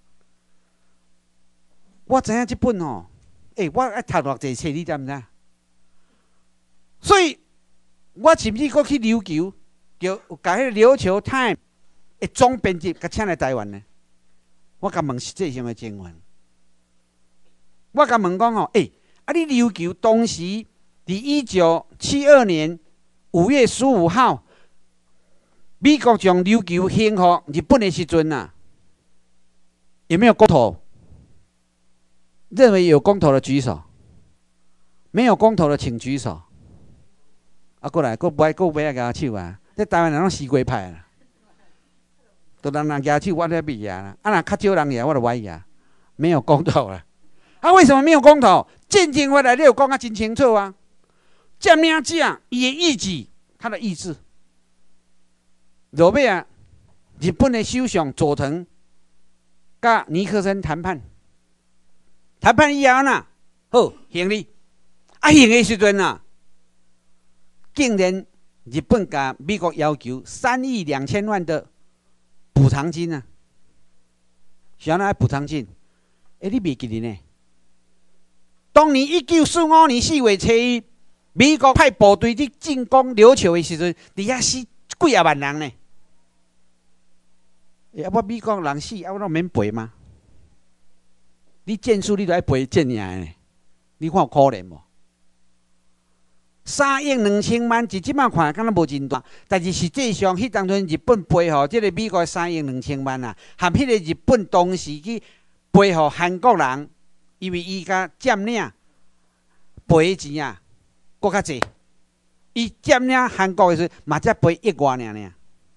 我知影这本哦，我爱读偌济册，你知毋知？所以，我甚至阁去琉球，叫甲迄个琉球 Time 的总编辑，甲请来台湾呢。我甲问实际上的情况，我甲问讲哦，你琉球当时伫1972年5月15号。美国将琉球献给日本的时阵啊，有没有公投？认为有公投的举手，没有公投的请举手。啊，过来，不爱举手啊！这台湾人拢死龟派啦，都人举手，我才必举啦。啊，若较少人举，我就不爱举。没有公投了。啊，为什么没有公投？渐渐回来，你有讲啊，真清楚啊。占领者伊的意志，他的意志。落尾啊，日本的首相佐藤甲尼克森谈判以后呢，好行哩，啊行的时阵啊，竟然日本甲美国要求3亿2千万的补偿金啊，是安怎补偿金？你袂记得呢？当年1945年4月7日，美国派部队去进攻琉球的时阵，底下死几啊万人呢？我美国人死，我都免赔吗？你战术你都爱赔这样呢？你看有可怜无？3亿2千万，即摆看敢若无真大，但是实际上，迄当阵日本赔予即个美国3亿2千万啊，含迄个日本当时去赔予韩国人，因为伊甲占领赔钱啊，搁较济。伊占领韩国的时候，嘛才赔1外尔。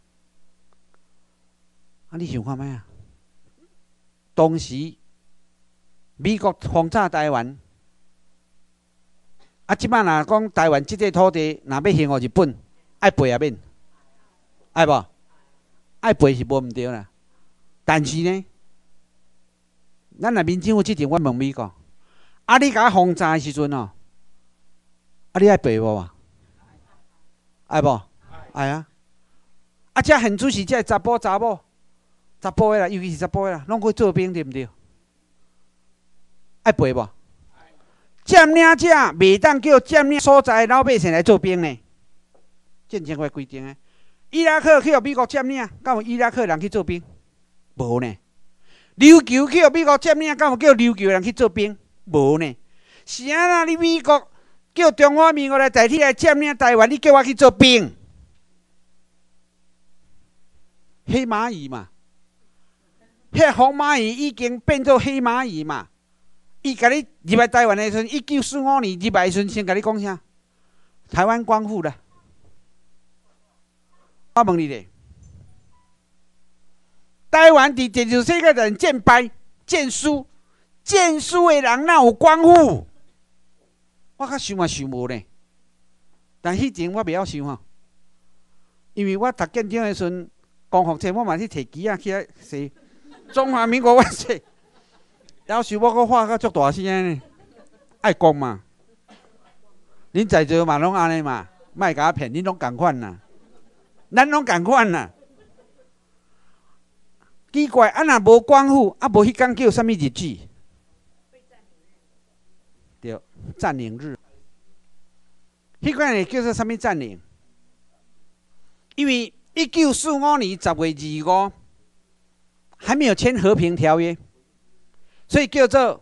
啊，你想看觅啊？当时美国轰炸台湾，啊，即摆若讲台湾即块土地，若要还互日本，爱赔也免，爱无？爱赔是无毋对啦。但是呢， 咱若民政府即阵，我问美国，啊，你甲我轰炸的时阵哦，啊，你爱赔无啊？爱无？爱啊！啊，遮现主是遮查甫查某的啦，尤其是查甫的啦，拢去做兵，对毋对？爱赔无？占领者袂当叫占领所在的老百姓来做兵呢？战争法规定的。伊拉克去互美国占领，敢有伊拉克人去做兵？无呢。琉球去互美国占领，敢有叫琉球人去做兵？无呢。是安那？你美国叫中华民国来代替来占领台湾，你叫我去做兵？黑蚂蚁嘛，迄红蚂蚁已经变做黑蚂蚁嘛。伊甲你入来台湾的时阵，1945年入来的时阵，先甲你讲啥？台湾光复了。我问你咧，台湾伫第二次世界大战战败、战输的人哪有光复？我较想也想无呢。但迄前我袂晓想吼，因为我读建中的时阵，光复节我嘛去摕旗仔去遐写中华民国万岁。要是我搁画甲足大声呢，爱讲嘛。恁在座嘛拢安尼嘛，莫甲我骗，恁拢共款啦，咱拢共款啦。奇怪，啊若无光复，啊无迄天叫啥物日子？对，占领日。迄天会叫做啥物占领？因为1945年10月25还没有签和平条约。所以叫做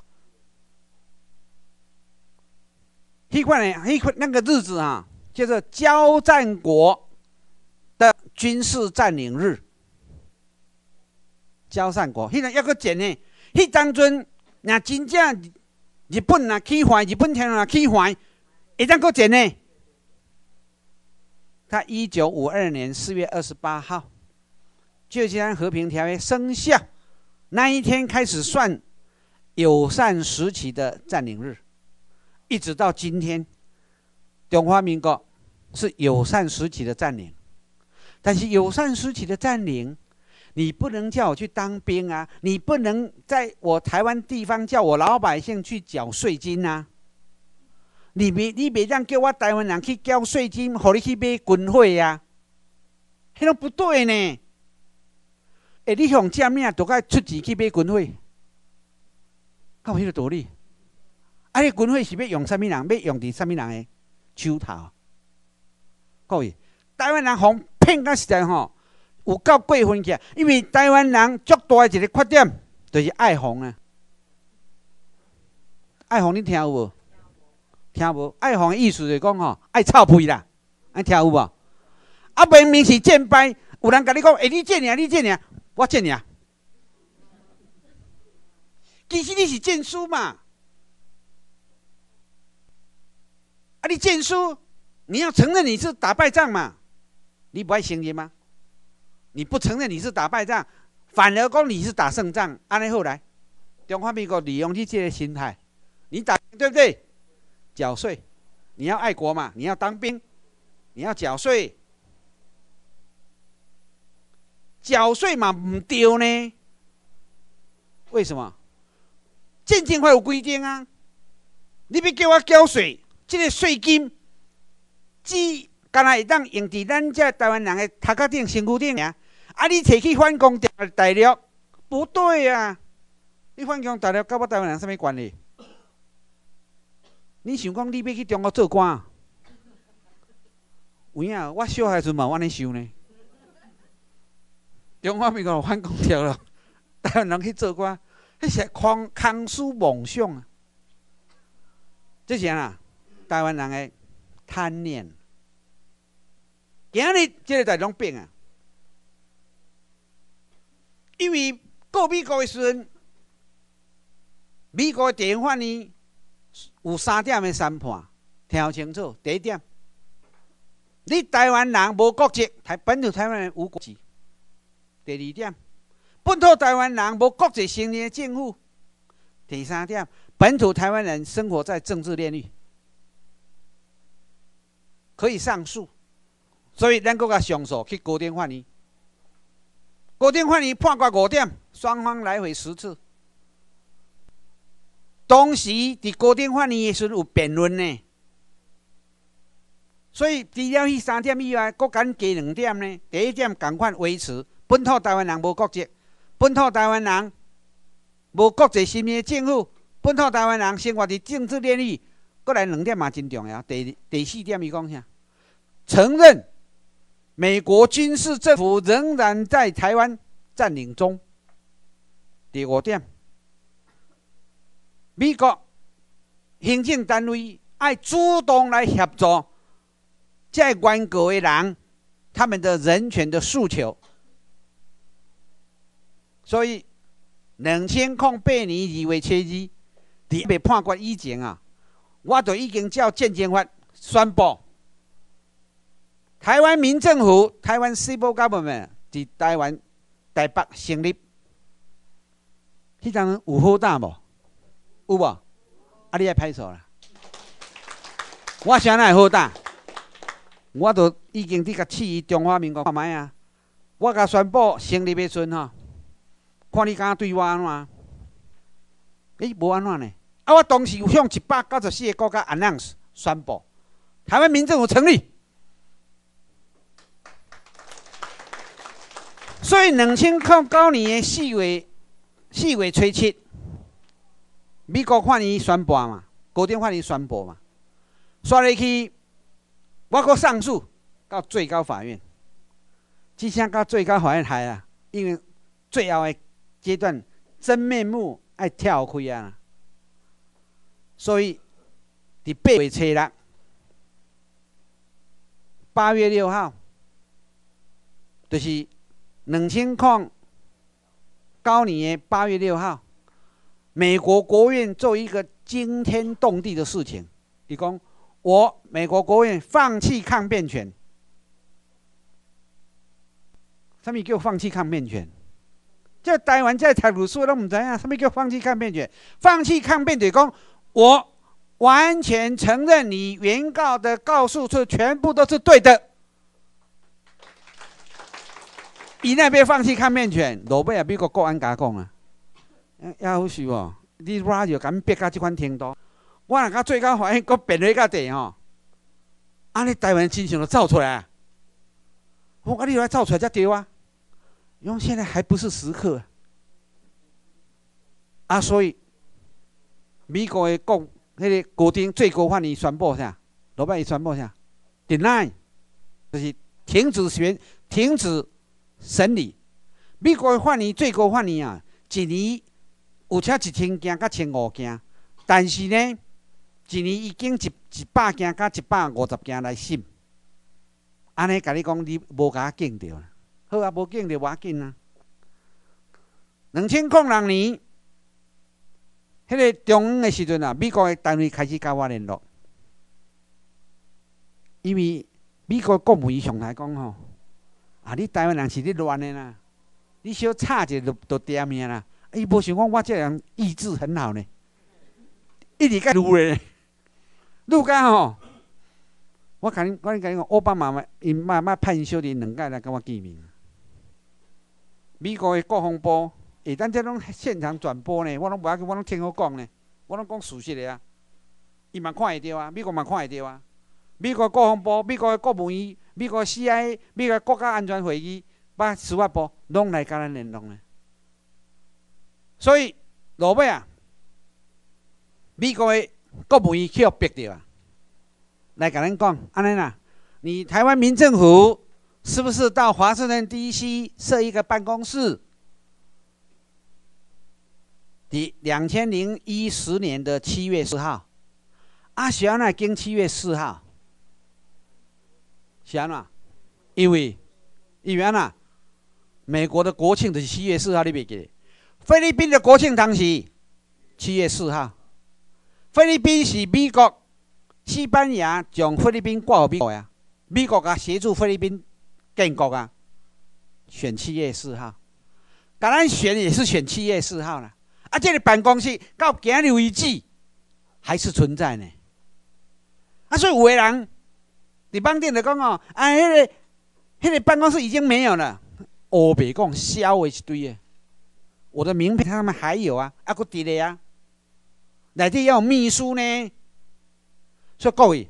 那个日子啊，叫做交战国的军事占领日。交战国，迄个还阁前呢。迄当阵，若真正日本若起还，日本天皇若起还，会当阁前呢。他1952年4月28号，就将和平条约生效。那一天开始算友善时期的占领日，一直到今天，中华民国是友善时期的占领。但是友善时期的占领，你不能叫我去当兵啊，你不能在我台湾地方叫我老百姓去缴税金啊。你袂当叫我台湾人去缴税金，互你去买军火啊，迄种不对呢。你向占领就该出钱去买军火，敢有迄个道理？啊，你军火是要用啥物人？要用伫啥物人的手头？各位，台湾人互骗到实在吼，有够过分起来。因为台湾人足大一个缺点，就是爱红啊。爱红，你听有无？听无？爱红的意思就是讲吼，爱臭屁啦，爱听有无？啊，明明是战败，有人甲你讲，你这尔，你这尔。我这尔，其实你是战输嘛？啊，你战输，你要承认你是打败仗嘛？你不爱承认吗？你不承认你是打败仗，反而讲你是打胜仗，安尼后来，中华民国利用你这个心态，你打对不对？缴税，你要爱国嘛？你要当兵，你要缴税。缴税嘛唔对呢？为什么？战争法有规定啊！你要叫我缴税，这个税金只干那会当用伫咱这台湾人的头壳顶、身躯顶尔。啊，你摕去反攻大陆，不对啊！你反攻大陆，跟我台湾人什么关系？你想讲你要去中国做官？有影，我小孩时嘛，我安尼想呢。中华民国反攻掉了，台湾人去做官，迄是空思梦想啊！这是啊，台湾人的贪念。今日这个代拢变啊，因为过美国的时阵，美国的电法呢有3点的审判，听清楚。第一点，你台湾人无国籍，本土台湾人无国籍。第二点，本土台湾人无国际成立的政府。第三点，本土台湾人生活在政治炼狱，可以上诉。所以咱国家上诉去高等法院，高等法院判决5点，双方来回10次， 当时伫高等法院的时候有辩论呢，所以除了迄3点以外，搁敢加2点呢。第一点，共款维持本土台湾人无国籍，本土台湾人无国际身份的政府，本土台湾人生活伫政治领域。搁来2点嘛真重要。第4点伊讲啥？承认美国军事政府仍然在台湾占领中。第5点，美国行政单位要主动来协助在原国的人他们的人权的诉求。所以2008年2月7日，伫未判决以前啊，我就已经照战争法宣布，台湾民政府台湾 Civil Government 伫台湾台北成立。迄阵有好大无？有无？啊，你爱拍手啦！我啥会好大？我都已经伫甲试中华民国看卖啊！我甲宣布成立的时阵吼，看你敢对我安怎？无安怎呢？啊，我当时有向194个国家 announce 宣布，台湾民政府成立。所以2009年的4月初7，美国法院宣布嘛，高等法院宣布嘛，刷入去，我搁上诉到最高法院，即声到最高法院害啊，因为最后的阶段真面目爱跳开啊，所以伫8月初6，8月6号，就是2009年的8月6号，美国国务院做一个惊天动地的事情，伊讲美国国务院放弃抗辩权。什么叫放弃抗辩权？这台湾这读律师都唔知影，什么叫放弃抗辩权？放弃抗辩就是讲，我完全承认你原告的告诉是全部都是对的。伊那边放弃抗辩权，落尾啊美国国安甲讲啊，也好笑哦！你我就敢逼到这款程度，我若甲最高法院搁辩论到底吼，安尼台湾真相就走出来啊！我讲你来走出来才对啊！因为现在还不是时刻啊，所以美国的迄个高等最高法院宣布啥？落尾伊宣布啥 ？deny， 就是停止审理。美国的法院最高法院啊，一年有车1000件到1500件，但是呢，一年已经100件到150件来审。安尼甲你讲，你无甲我敬着啦。好啊，无敬着无要紧啊。2006年，迄个中央的时阵啊，美国的单位开始甲我联络，因为美国国务院上台讲吼，啊，你台湾人是咧乱的啦，你小吵者就掂命啦。伊无想讲我这人意志很好呢，一直甲撸咧，撸甲吼。我甲你讲，奥巴马因妈派因小弟2届来甲我见面。美国的国防部，咱这种现场转播呢，我拢无要紧，我拢听好讲呢，我拢讲事实的啊。伊嘛看会到啊，美国嘛看会到啊。美国国防部、美国的国务院、美国 CIA、美国国家安全会议、司法部，拢来甲咱联络呢。所以落尾啊，美国的国务院去互逼着啊。来跟咱讲，安尼啦，你台湾民政府是不是到华盛顿 DC 设一个办公室？第2010年的7月4号，啊，是安怎经7月4号？是安怎？因为安怎？美国的国庆就是7月4号，你袂记？菲律宾的国庆当时7月4号，菲律宾是美国。西班牙将菲律宾挂给美国呀，美国啊协助菲律宾建国啊，选7月4号，当然选也是选7月4号啦。啊，这个办公室到今日为止还是存在呢。啊，所以有的人你网顶就讲哦，啊，迄个办公室已经没有了，黑白讲烧的一堆的，我的名片他们还有啊，还搁伫咧啊。 内底要有秘书呢。所以各位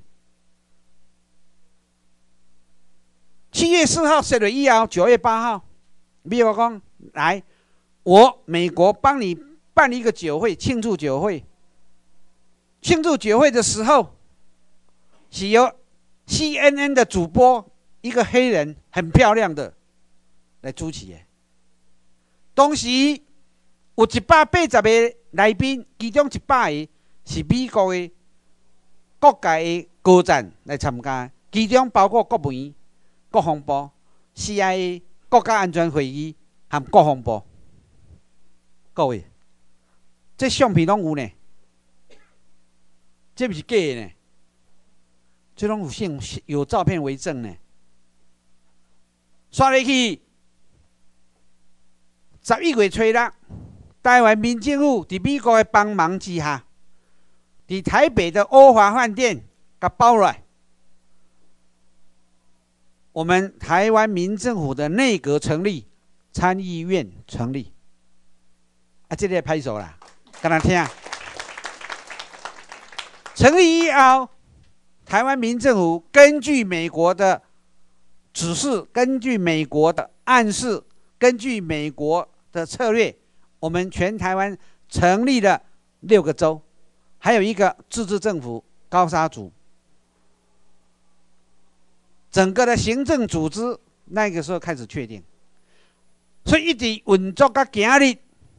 ，7月4号设了以后，9月8号，美国讲来，美国帮你办一个酒会，庆祝酒会。庆祝酒会的时候，是由 CNN 的主播，一个黑人，很漂亮的来主持的。当时有180个来宾，其中100个是美国的各界的高层来参加，其中包括国务院、国防部、CIA、国家安全会议和国防部。各位，这相片拢有呢，这不是假的呢，这拢有照片为证呢。刷入去，11月初6，台湾民政府在美国的帮忙之下，在台北的欧华饭店给包了。我们台湾民政府的内阁成立，参议院成立，这个拍手啦，跟他听。成立以后，台湾民政府根据美国的指示，根据美国的暗示，根据美国的策略，我们全台湾成立了6个州，还有一个自治政府高沙族。整个的行政组织那个时候开始确定，所以一直运作到今日，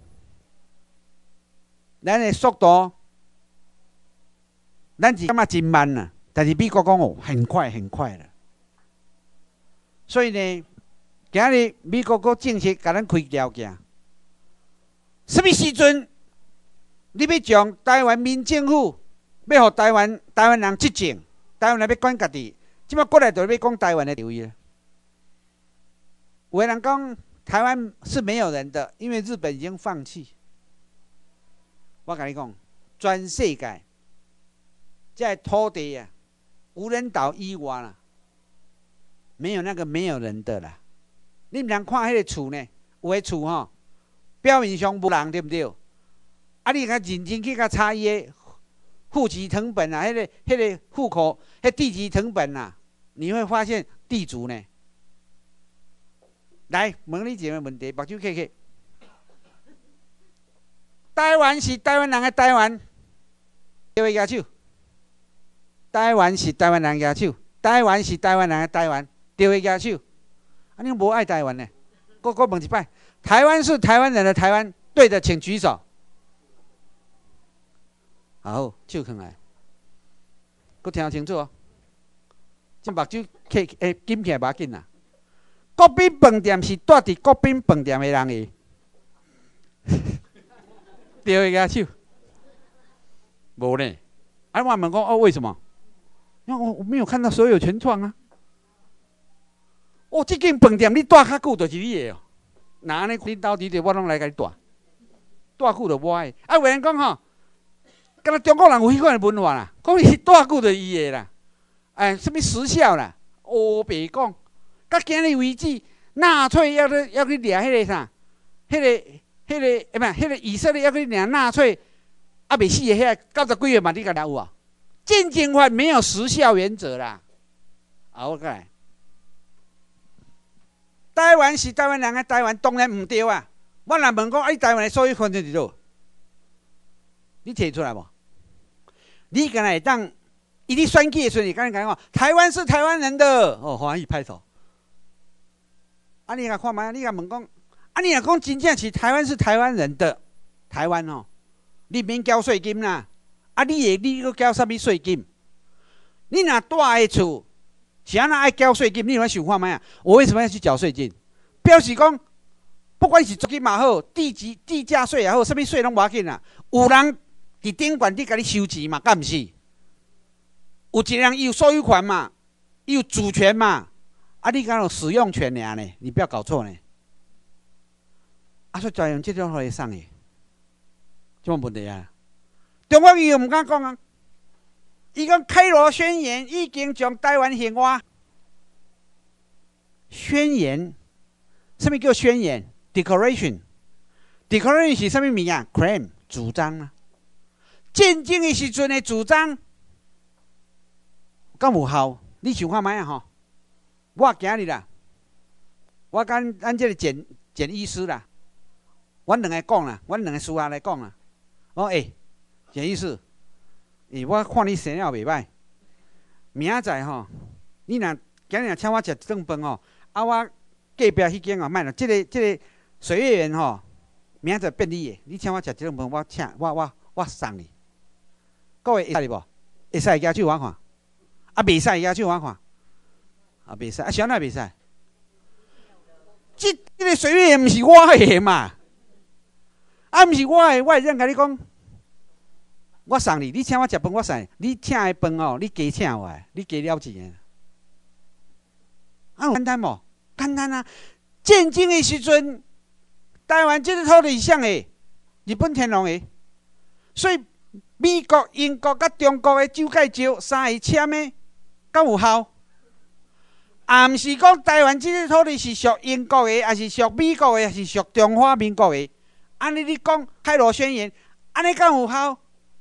咱的速度，咱是感觉真慢啊，但是美国讲哦，很快很快了。所以呢，今日美国阁正式甲咱开条件，什么时阵你要将台湾民政府要互台湾人执政，台湾人要管家己。即摆过来就要讲台湾的地位了。有的人讲台湾是没有人的，因为日本已经放弃。我跟你讲，全世界这土地啊，无人岛以外啦，没有那个没有人的啦。你们人看迄个厝呢？有的厝吼，表面上无人，对不对？啊，你甲认真去甲查伊的户籍成本啊，迄个户口，地籍成本啊，你会发现地主呢。来，问你一个问题，目睭开开。台湾是台湾人的台湾，各位举手。台湾是台湾人举手，台湾是台湾人的台湾，各位举手。啊，你无爱台湾呢？我问一摆，台湾是台湾人的台湾，对的，请举手。好，手放来，佮听清楚哦。这目睭会紧起来无要紧啦。国宾饭店是住伫国宾饭店的人的，对个手。无呢？啊，我问讲哦，为什么？因为我没有看到所有权状啊。哦，这间饭店你住较久就是你的哦。那安尼恁兜底我拢来甲你住，住久就我的。啊，有人讲吼。敢若中国人有迄款文化啦，讲伊住久就伊的啦，什么时效啦，黑白讲，到今日为止，纳粹要去掠迄个啥，迄个以色列要去掠纳粹，啊未死的遐90几个嘛，你敢有啊？战争法没有时效原则啦。啊，我来，台湾是台湾人的台湾，当然唔对啊。我若问讲，台湾的所有权在伫倒？你摕出来无？你敢若会当，伊咧选举的时阵，敢若讲台湾是台湾人的，哦，欢喜拍手。啊，你甲看卖，你甲问讲，啊，你若讲真正是台湾是台湾人的，台湾哦，你免交税金啦。啊，你搁交啥物税金？你若住的厝，是安那爱交税金？你有想看卖啊？我为什么要去缴税金？表示讲，不管是租金嘛好，地价税也好，啥物税拢无要紧啦。有人伫顶管你甲你收钱嘛，敢毋是？有一个人伊有所有权嘛，伊有主权嘛，啊，你敢有使用权尔呢？你不要搞错呢。啊，所以专用这种互伊送的，这种问题啊。中国伊又毋敢讲啊，伊讲开罗宣言已经将台湾限外。宣言，什么叫宣言 ？Declaration 是什么物啊 ？Claim 主张啊。 战争的时阵的主张，敢有效？你想看卖啊？吼，我今日啦，我跟咱这个简医师啦，阮两个讲啦，阮两个师兄来讲啦。我简医师，我看你生了袂歹，明仔吼，你若今日请我食一顿饭吼，啊我隔壁迄间哦，卖啦，这个水月园吼，明仔变你的，你请我食一顿饭，我送你。各位会使无？会使举手我看，啊袂使举手我看，啊袂使，啊啥物袂使？这个水月园毋是我的嘛，啊毋是我的，我会认甲你讲，我送你，你请我食饭我送你，你请的饭哦，你加请我的，你加了钱的。啊，简单无？简单啊！战争的时阵，台湾这个土地是谁的？日本天皇的，所以美国、英国甲中国的九介石三个签的，敢有效？也毋是讲台湾这个土地是属英国的，还是属美国的，还是属中华民国的？安尼你讲开罗宣言，安尼敢有效？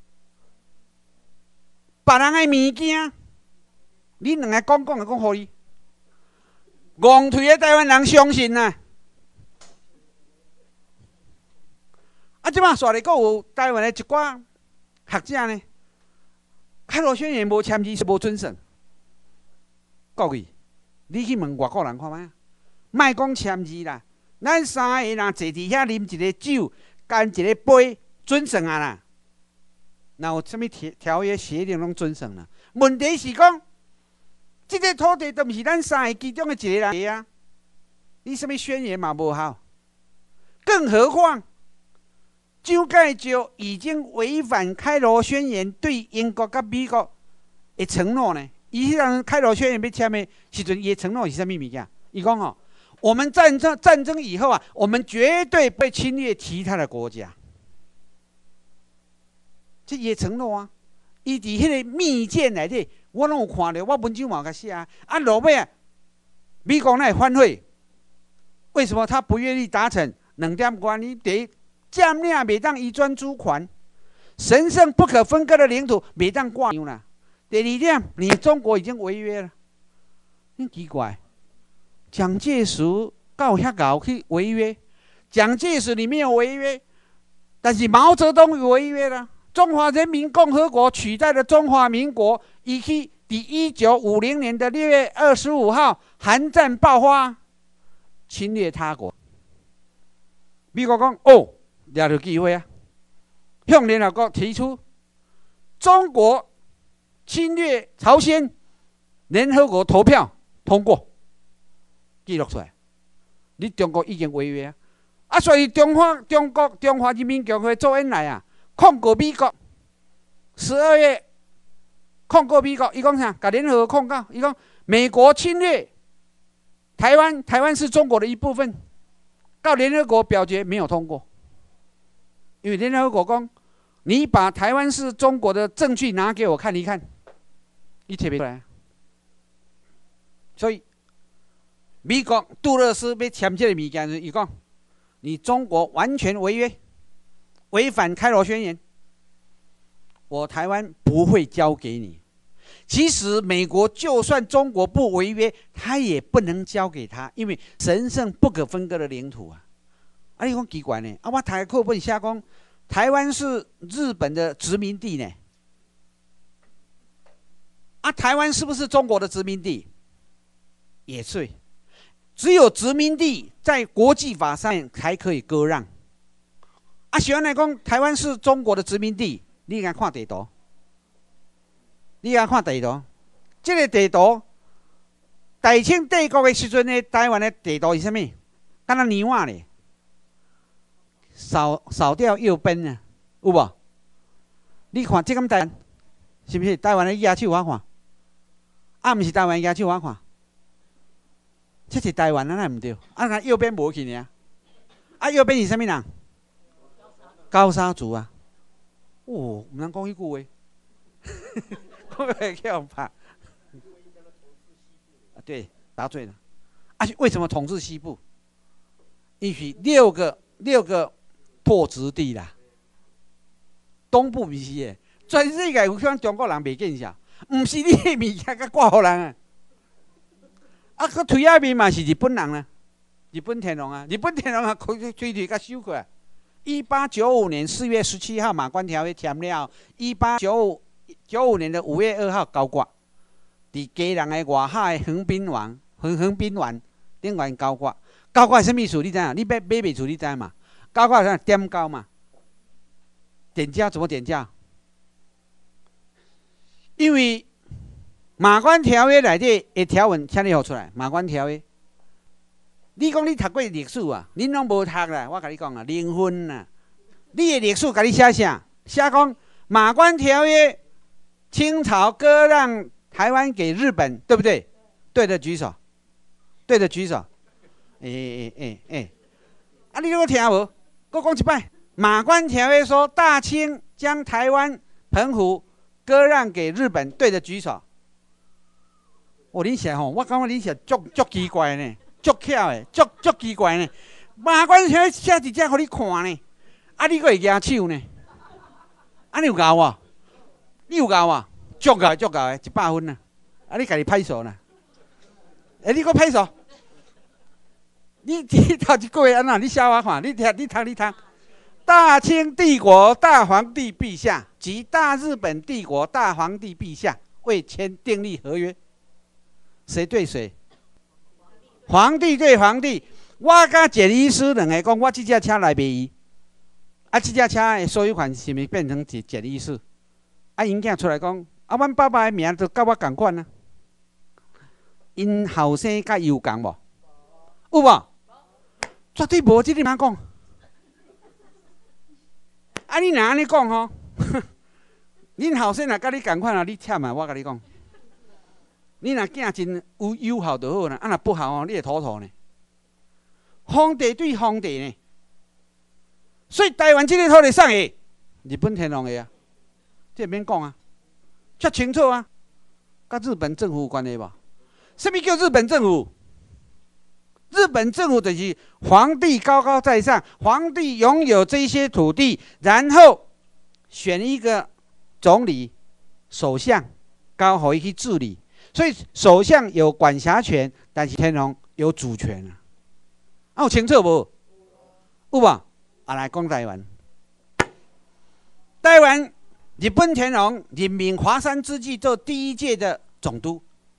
别人的物件，你两个讲就讲互你。戆腿的台湾人相信啊！啊，即摆煞咧，阁有台湾的一寡学者呢，开罗宣言无签字是无准绳。各位，你去问外国人看卖，莫讲签字啦，咱三个人坐伫遐啉一个酒，干一个杯，准绳啊啦。若有啥物条约协定拢准绳啦。问题是讲。这个土地都毋是咱三个其中的一个人啊！你什么宣言嘛无效？更何况，蒋介石已经违反开罗宣言对英国甲美国的承诺呢。伊迄阵开罗宣言要签的时阵，伊的承诺是啥物物件？伊讲吼，我们战争以后啊，我们绝对不会侵略其他的国家。这伊的承诺啊，伊伫迄个密件内底。我拢有看到，我文章嘛有甲写啊。啊，落尾啊，美国那反悔，为什么他不愿意达成？两点关系：第一，占领袂当移转主权，神圣不可分割的领土袂当挂样啦。第二点，你中国已经违约了，很奇怪。蒋介石到遐搞去违约，蒋介石你没有违约，但是毛泽东有违约了。中华人民共和国取代了中华民国，以及1950年的6月25号，韩战爆发，侵略他国。美国讲抓到机会啊，向联合国提出中国侵略朝鲜，联合国投票通过，记录出来。你中国已经违约啊，所以中华人民共和国做演来啊。控告美国，12月控告美国，伊讲啥？甲联合国控告，伊讲美国侵略台湾，台湾是中国的一部分，到联合国表决没有通过，因为联合国讲，你把台湾是中国的证据拿给我看一看，伊摕不出来，所以美国杜勒斯要签这个物件，伊讲你中国完全违约。违反开罗宣言，我台湾不会交给你。其实美国就算中国不违约，他也不能交给他，因为神圣不可分割的领土啊！啊，你讲奇怪呢？啊，我台课本写讲，台湾是日本的殖民地呢。啊，台湾是不是中国的殖民地？也是，只有殖民地在国际法上才可以割让。啊，喜欢来讲，台湾是中国的殖民地，你敢看地图？你敢看地图？这个地图，大清帝国的时阵呢，台湾的地图是啥物？敢若泥瓦咧，扫掉右边啊，有无？你看这间台湾，是不是台湾的野手我看？啊，毋是台湾野手我看，这是台湾啊，那毋对。啊，看右边无去呢？啊，右边是啥物人？高沙族啊，毋通讲迄句话，我会叫怕。对，答对了。啊，为什么统治西部？因为六个拓殖地啦，东部不是的， 全世界有向中国人袂见笑，毋是你的物件甲挂互人啊。啊，佮推下面嘛是日本人啊，日本天皇啊，日本天皇啊，吹推甲收过来。1895年4月17号马关条约签了，1895年的5月2号交割，伫基隆的外海的横滨湾顶岸交割。交割是啥物事？你知影？你买袂出？你知嘛？交割是啥？点交嘛？点交怎么点交？因为马关条约内底的条文，请你学出来。马关条约，你讲你读过历史啊？恁拢无读啦，我甲你讲啊，零分啦。你的历史甲你写啥？写讲马关条约，清朝割让台湾给日本，对不对？对的举手，对的举手。啊，你有听无？我讲一摆，马关条约说大清将台湾、澎湖割让给日本，对的举手。哦，恁写吼，我感觉恁写足奇怪呢，足巧的，足奇怪呢。马关条约写伫遮互你看呢，啊，你阁会举手呢？啊，你有教我？你有教我？足教的，100分啊！啊，你家己拍手啦。你阁拍手。你头一个月安怎？你写我看，你读。大清帝国大皇帝陛下及大日本帝国大皇帝陛下未签订立合约。谁对谁？皇帝对皇帝。我甲简医师两个讲，我这架车来卖伊，啊，这架车的所有权是毋是变成简医师？啊，因囝出来讲，啊，阮爸爸的名就甲我同款啊。因后生甲伊有共无？有无？绝对无，这你哪讲？啊，你若安尼讲吼，恁后生若甲你同款啊，你忝啊！我甲你讲，你若囝真有效就好啦，啊，若不好哦，你会吐吐呢。皇帝对皇帝呢，所以台湾这个土地送的，日本天皇的啊，这免讲啊，遮清楚啊，甲日本政府有关系无？什么叫日本政府？日本政府就是皇帝高高在上，皇帝拥有这些土地，然后选一个总理、首相，交互伊去治理。所以首相有管辖权，但是天皇有主权啊。有清楚无？有无？啊，来讲台湾。台湾日本天皇任命华山之际做第1届的总督。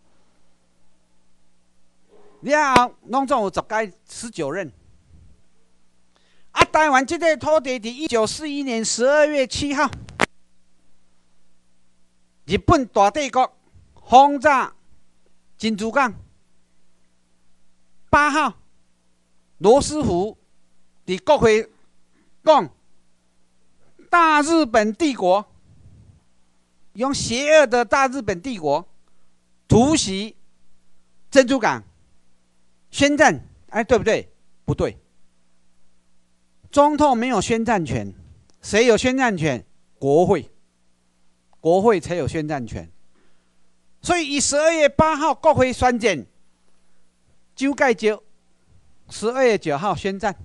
了后，拢总有19任。啊，台湾这个土地伫1941年12月7号，日本大帝国轰炸珍珠港。8号，罗斯福伫国会讲，大日本帝国用邪恶的大日本帝国突袭珍珠港。宣战，哎，对不对？不对。总统没有宣战权，谁有宣战权？国会，国会才有宣战权。所以，以12月8号国会宣战，蔣介石12月9号宣战。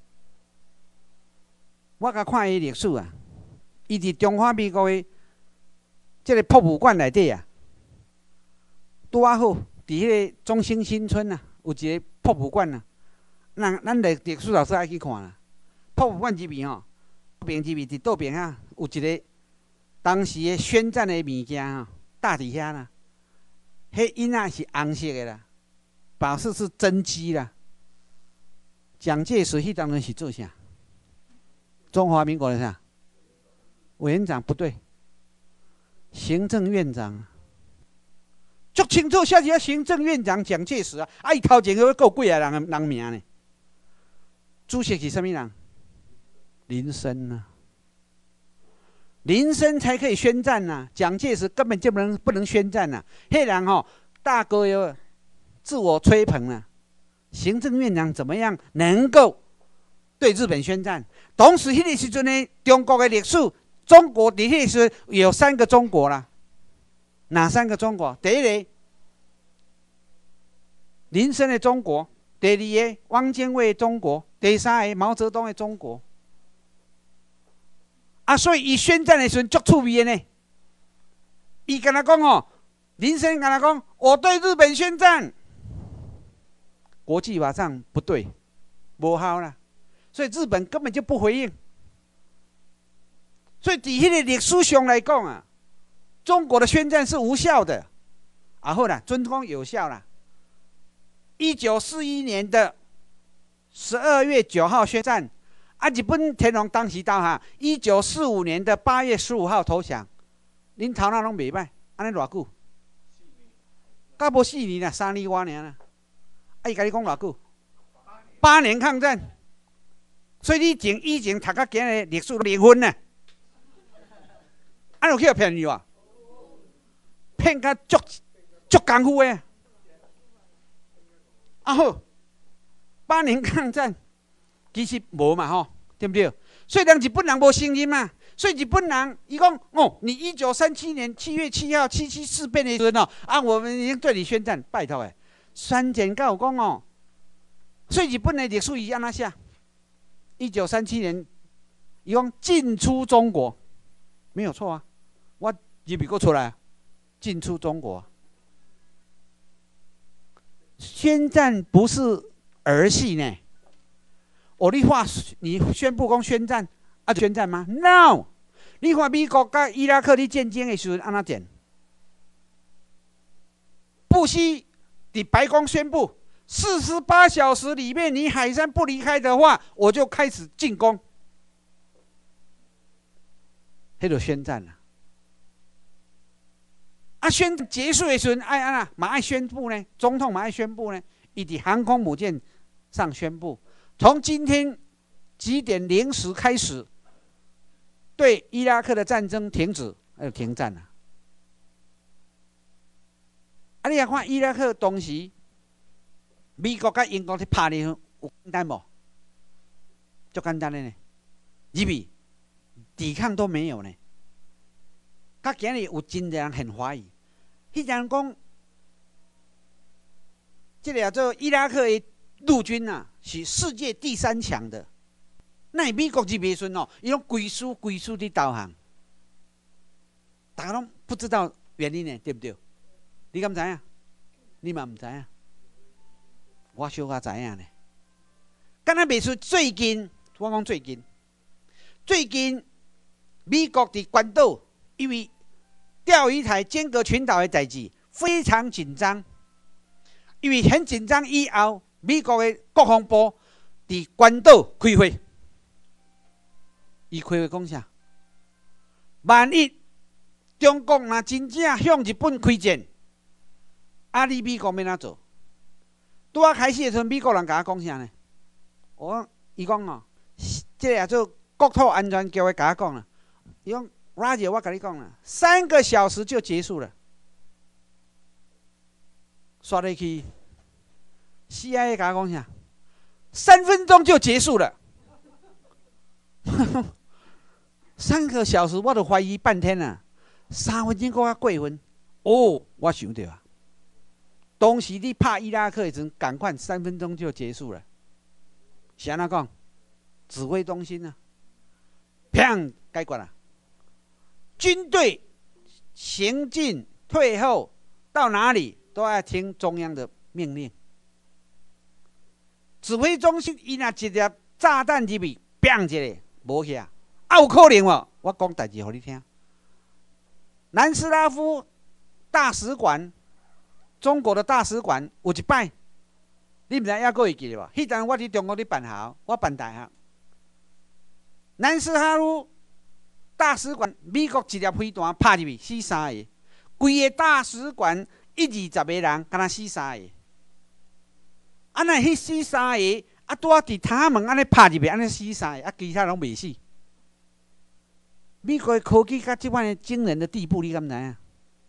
我甲看伊历史啊，伊伫中华民国的这个博物馆内底啊，拄啊好，伫迄个中兴新村啊。有一个博物馆啊，咱历史老师爱去看啦。博物馆这边吼，伫倒边啊，有一个当时的宣战的物件吼，搭伫遐啦。迄印仔是红色的啦，表示是真迹啦。蒋介石迄当阵是做啥？中华民国的啥？委员长不对，行政院长。足清楚写一个行政院长蒋介石啊，啊，伊头前还有几个人名呢？主席是什么人？林森啊，林森才可以宣战呐、啊，蒋介石根本就不能宣战呐、啊。迄人吼、大哥有自我吹捧啊，行政院长怎么样能够对日本宣战？同时，迄个时阵呢，中国的历史，中国伫迄个时有3个中国啦。哪3个中国？第一个，林森的中国；第2个，汪精卫的中国；第3个，毛泽东的中国。啊，所以伊宣战的时阵足趣味的呢。 伊跟他讲哦，林森跟他讲，我对日本宣战，国际法上不对，无效啦，所以日本根本就不回应。所以伫迄个历史上来讲啊，中国的宣战是无效的。啊好啦，准讲有效啦。1941年的12月9号宣战，啊，日本天皇当时投降，1945年的8月15号投降。恁头脑拢袂歹，安尼偌久？甲无4年啦，3年外尔啦。啊，伊甲你讲偌久？8年抗战。所以你以前读到今日历史零分呢？安有去互骗你哇？骗甲足功夫诶！啊好，8年抗战其实无嘛吼，对不对？所以人日本人无承认嘛。所以日本人伊讲哦，你1937年7月7号7.7事变的时候啊，我们已经对你宣战，拜托诶，宣战敢有讲哦？所以日本的历史伊安怎写？1937年，伊讲进出中国，没有错啊。我入面个出来，进出中国。宣战不是儿戏呢。哦，你宣布讲宣战，啊，宣战吗 ？No， 你看美国甲伊拉克咧战争的时候安怎战？布希伫白宫宣布，48小时里面你海珊不离开的话，我就开始进攻。迄就宣战了。啊，宣战结束的时候，爱安那嘛爱宣布呢，总统嘛爱宣布呢，伊伫航空母舰上宣布，从今天几点0时开始，对伊拉克的战争停止，就停战了。啊，你来看伊拉克当时，美国甲英国去拍你，有简单无？就简单的呢，入去抵抗都没有呢。到今日有真侪人很怀疑，迄人讲，这个叫做伊拉克的陆军啊，是世界第3强的。那美国入去时哦，伊拢规输伫投降，大家拢不知道原因呢，对不对？你敢知影？你嘛唔知影？我小可知影呢。敢若袂出最近，我讲最近美国伫关岛。因为钓鱼台尖阁群岛的代志非常紧张，因为很紧张以后，美国的国防部伫关岛开会，伊开会讲啥？万一中国若真正向日本开战，啊，你美国要哪做？拄啊开始的时候，美国人甲我讲啥呢？伊讲哦，这个叫做国土安全局的甲我讲啦，伊讲。Roger， 我跟你讲了，3个小时就结束了。刷入去 ，CIA 跟我讲啥？3分钟就结束了。3个小时我都怀疑半天了，3分钟搁过分。哦，我想到啊，当时你拍伊拉克的时候，赶快3分钟就结束了。是安怎讲？指挥中心啊，砰，解决了。军队行进退后到哪里都要听中央的命令。指挥中心伊若一粒炸弹入去，砰一下无去啊，有可能哦。我讲代志互你听。南斯拉夫大使馆，中国的大使馆有一摆，你唔知还佫会记得无？迄阵我伫中国咧办学，我办大学。南斯拉夫大使馆，美国一粒飞弹拍入去，死3个。规个大使馆120个人，敢若死3个。啊，那迄死3个，啊，拄啊伫塔门安尼拍入去，安尼死3个，啊，其他拢袂死。美国的科技到即款的惊人的地步，你敢知影？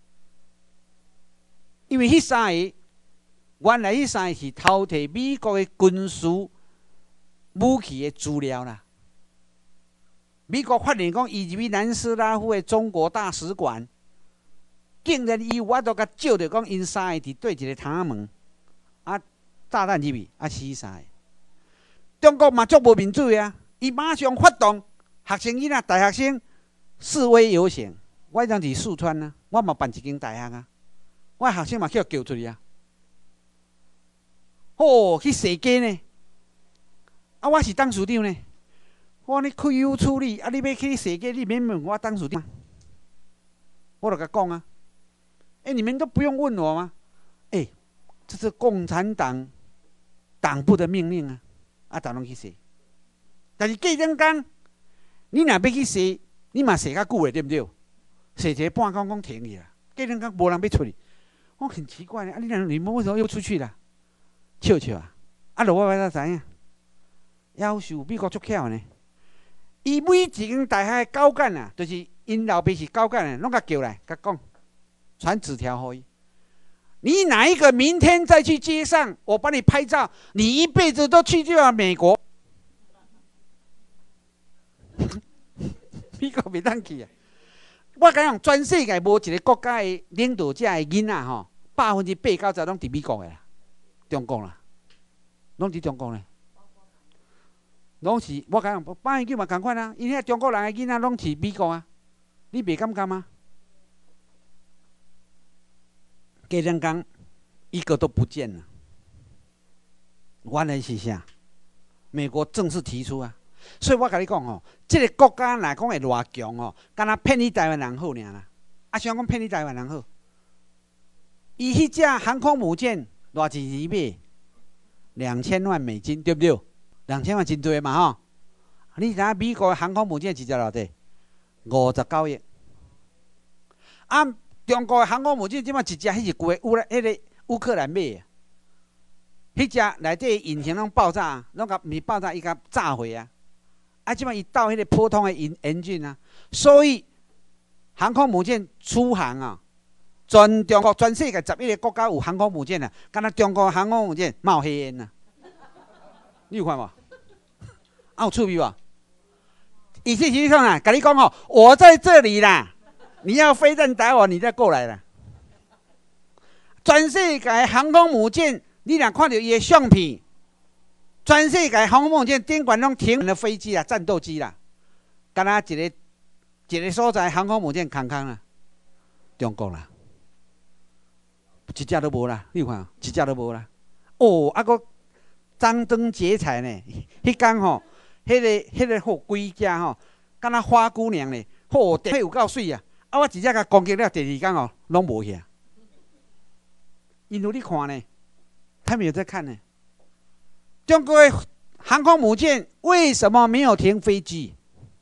因为迄3个，原来迄3个是偷摕美国的军事武器的资料啦。美国发现讲，伊入去南斯拉夫的中国大使馆，竟然伊有法度甲照着讲，因3个伫对一个窗门，啊，炸弹入去，啊死3个。中国嘛足无民主的啊，伊马上发动学生囡仔、大学生示威游行， 我迄阵伫四川啊，我嘛办一间大学啊，我学生嘛叫叫出去啊。哦，去设计呢，啊，我是董事长呢。我你开有处理，啊，你要去设计，你免问我董事长。我就甲讲啊，你们都不用问我吗？这是共产党党部的命令啊，啊，逐拢去设。但是过两工，你若要去设，你嘛设较久的，对不对？设一个半工讲停去啦，过两工无人要出去。我很奇怪呢，啊，你们为什么又出去了？笑笑啊！啊，就我要知影，夭寿美国足巧呢。伊每一间大学的高干啊，就是因老爸是高干的，拢甲叫来，甲讲，传纸条给伊。你哪一个明天再去街上，我帮你拍照，你一辈子都去不了美国。美国袂当去啊！我甲你讲，全世界无一个国家的领导者的囡仔吼，80%-90%拢伫美国的啦，中国啦，拢伫中国咧。拢是我甲你讲，放研究嘛共款啊，因遐中国人的囡仔拢去美国啊，你袂感觉吗？过两工，一个都不见了。原来是啥？美国正式提出啊，所以我甲你讲吼，这个国家若讲会偌强吼，敢若骗你台湾人好尔啦。啊，想讲骗你台湾人好？伊迄只航空母舰偌钱买？2000万美金，对不对？2000万真多嘛吼！你知影美国的航空母舰一只偌济？59亿。啊，中国的航空母舰即摆一只，迄是迄个乌克兰买的。迄只内底引擎拢爆炸，拢甲毋是爆炸，伊甲炸毁啊！啊，即摆伊斗迄个普通的引擎啊，所以航空母舰出航啊，全中国全世界11个国家有航空母舰啊，敢若中国航空母舰冒黑烟啊！你有看无？啊，有趣味无？以前是啥啊？甲你讲哦，我在这里啦，你要飞弹打我，你再过来啦。全世界航空母舰。你若看到伊的相片，全世界航空母舰顶管拢停了飞机啦、战斗机啦，敢若一个所在航空母舰空空啦，中国啦，一只都无啦，你看，一只都无啦。哦，啊个张灯结彩呢，迄天吼，迄个好几只吼，敢若花姑娘咧，吼，地有够水啊！啊，我直接甲攻击了，第二天吼，拢无去啊。因为你看呢。他们有在看呢。中国的航空母舰为什么没有停飞机？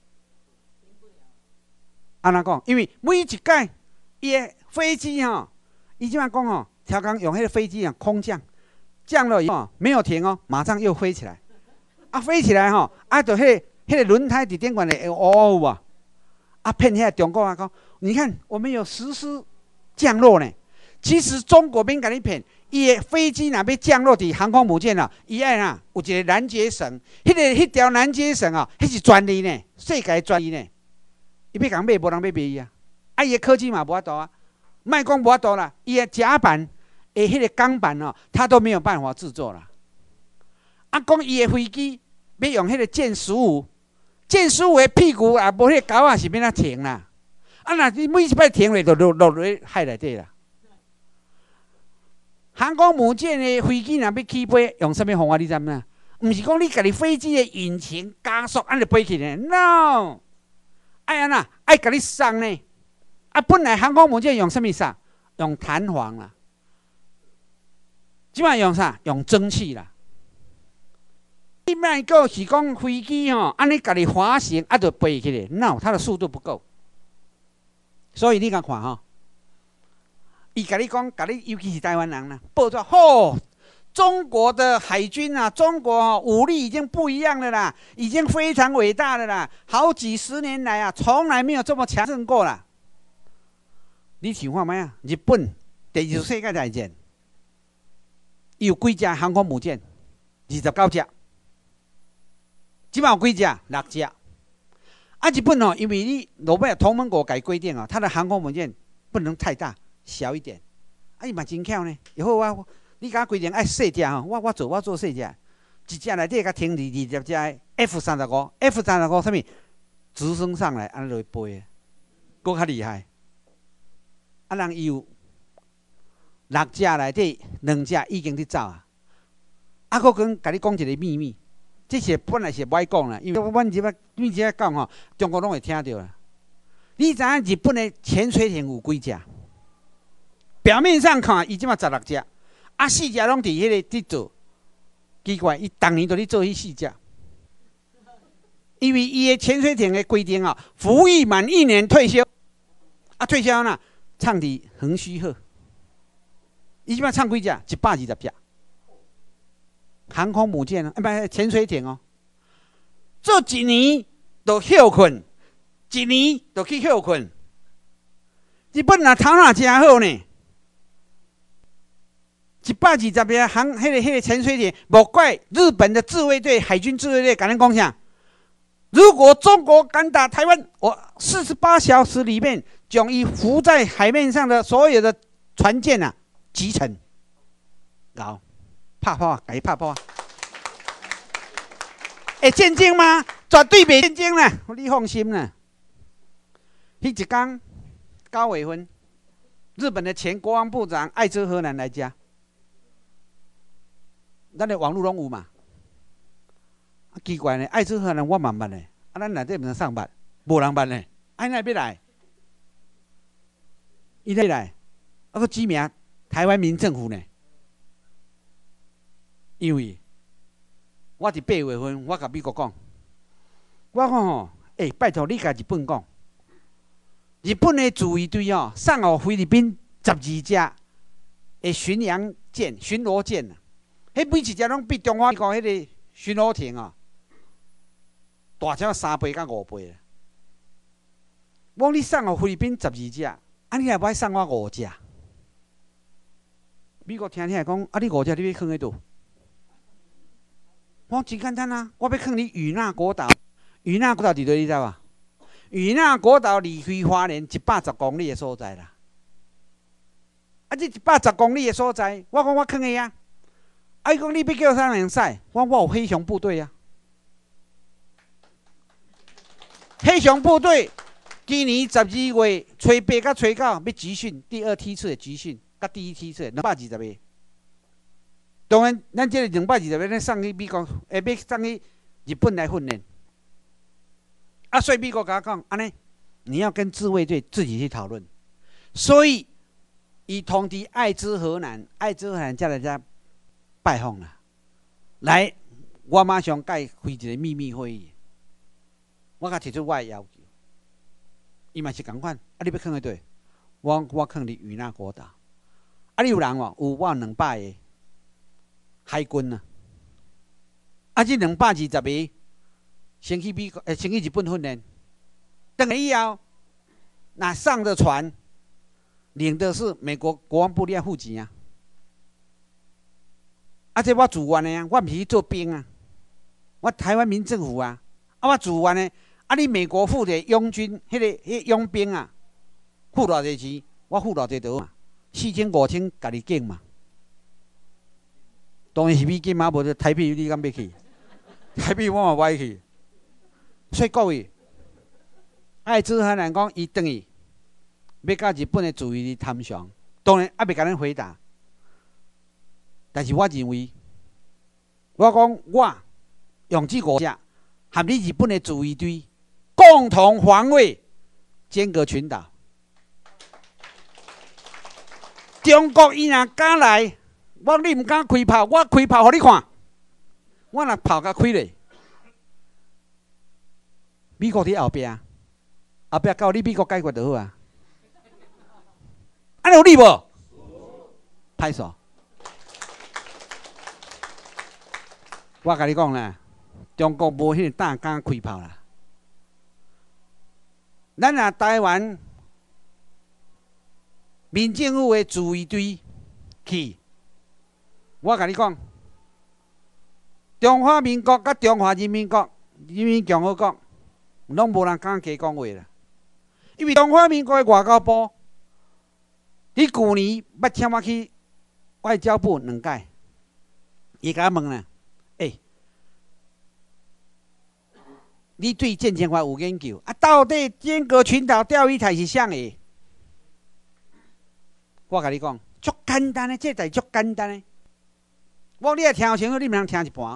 安怎讲？因为每一届伊的飞机吼，伊即摆讲吼，超工用迄个飞机啊，空降，降了以后没有停哦，马上又飞起来。啊，飞起来吼，啊，就迄个轮胎伫顶管咧，哦哇！啊，骗遐中国啊讲，你看我们有实施降落呢。其实中国免甲你骗。伊的飞机若要降落伫航空母舰啊，伊爱有一个拦截绳，迄条拦截绳啊，迄是专利呢，世界专利呢。伊要共买，无人要买伊啊。啊，伊的科技嘛无法度啊，莫讲无法度啦，伊的甲板的迄个钢板哦，它都没有办法制作啦。啊，讲伊的飞机要用迄个歼15，歼15的屁股啊，无迄个钩啊是免啊停啦。啊，若你每一摆停咧，就落咧海内底啦。航空母舰的飞机若要起飞，用什么方法？你知影吗？毋是讲你家己飞机的引擎加速，安尼飞起呢 ？No， 爱安那爱甲你送呢？啊，本来航空母舰用什么送？用弹簧啦。即摆用啥？用蒸汽啦。你莫个是讲飞机吼，安尼家己滑行，啊，就飞起来 ？No， 它的速度不够。所以你甲看吼。伊甲你讲，尤其是台湾人啦，报出吼，中国的海军啊，中国武力已经不一样了啦，已经非常伟大了啦，好几十年来啊，从来没有这么强盛过啦。你想看卖啊？日本第二次世界大战，有几只航空母舰？29只，即摆有几只？6只。啊，日本哦，因为你诺贝尔同盟国改规定啊，它的航空母舰不能太大。小一点，啊，伊嘛真巧呢。以后你甲规定爱细只吼，我做细只，一只内底甲停20只 F35，F35 啥物直升上来，安尼落飞，搁较厉害。 啊，人伊有6只内底2只已经伫走啊。啊，我跟甲你讲一个秘密，这些本来是不爱讲啦，因为阮即摆讲吼，中国拢会听到啦。你知影日本的潜水艇有几只？表面上看，伊即马16只，啊4只拢伫迄个伫做。奇怪，伊逐年都咧做迄4只，因为伊的潜水艇的规定啊，服役满1年退休。啊，退休呐，唱伫横须贺。伊即摆唱几只？120只。航空母舰啊，不潜水艇哦，做1年就休困，1年就去休困。日本人头脑真好呢，120只迄个潜水艇，莫怪日本的自卫队、海军自卫队敢咱讲啥？如果中国敢打台湾，我48小时里面将以浮在海面上的所有的船舰啊击沉。好。拍破，给伊拍破。会战争吗？绝对袂战争啦！你放心啦。迄一天9月份，日本的前国防部长艾兹河南来家，咱的网络拢有嘛？奇怪呢，艾兹河南我嘛捌呢，啊，咱内底毋通上捌，无人捌呢，安那要来？伊要来，啊，佮指名台湾民政府呢？因为我伫8月份，我甲美国讲，我讲吼，拜托你甲日本讲，日本的自卫队哦，送互菲律宾12只的巡洋舰、巡逻舰啊，迄每一只拢比中华民国迄个巡逻艇啊，大只3倍到5倍啊。我讲你送互菲律宾12只，啊，你也歹送我5只。美国听讲，啊，你5只你要放喺倒？我真简单啊！我要放你与那国岛。与那国岛伫倒你知无？与那国岛离开花莲110公里的所在啦。啊，这110公里的所在，我讲我放个啊。啊，伊讲你要叫啥人使？我有黑熊部队啊。黑熊部队今年12月初8到初9要集训，第2梯次的集训，甲第1梯次220个。当然，咱这个220个咱送去美国，要送去日本来训练。啊，所以美国甲我讲，安尼你要跟自卫队自己去讨论。所以，伊通知爱知河南才来遮拜访啦。来，我马上甲伊开一个秘密会议，我甲提出我的要求。伊嘛是共款，啊，你要放喺对？我放伫与那国岛。啊，你有人无？有，我200个。海军啊，啊，这220个先去美国，先去日本训练。等以后，那上的船领的是美国国防部，你要付钱啊。啊，这我自愿的啊，我毋是去做兵啊，我台湾民政府啊，啊，我自愿的。啊，你美国付的佣军，迄个佣兵啊，付偌济钱，我付偌济多嘛，4000、5000，家己拣嘛。当然是美金嘛，无就台币你敢要去？台币我嘛歹去。所以各位，爱知河南讲伊等于要甲日本的自卫队谈详，当然还袂甲咱回答。但是我认为，我讲我用这5只，和你日本的自卫队共同防卫尖阁群岛。中国伊若敢来，你唔敢开炮，我开炮互你看。我若炮甲开咧，美国伫后壁，后壁交你美国解决就好啊。安尼有理无？歹势。我甲你讲啦，中国无迄个胆敢开炮啦。咱若台湾民政府的自卫队去，我甲你讲，中华民国甲中华人民共和国拢无人敢加讲话啦。因为中华民国的外交部，伫去年捌请我去外交部2届，伊甲我问啦。你对建前法有研究啊？到底尖阁群岛钓鱼台是啥个？ 我甲你讲，足简单的，这代足简单的。我你也听清楚，你们听一半。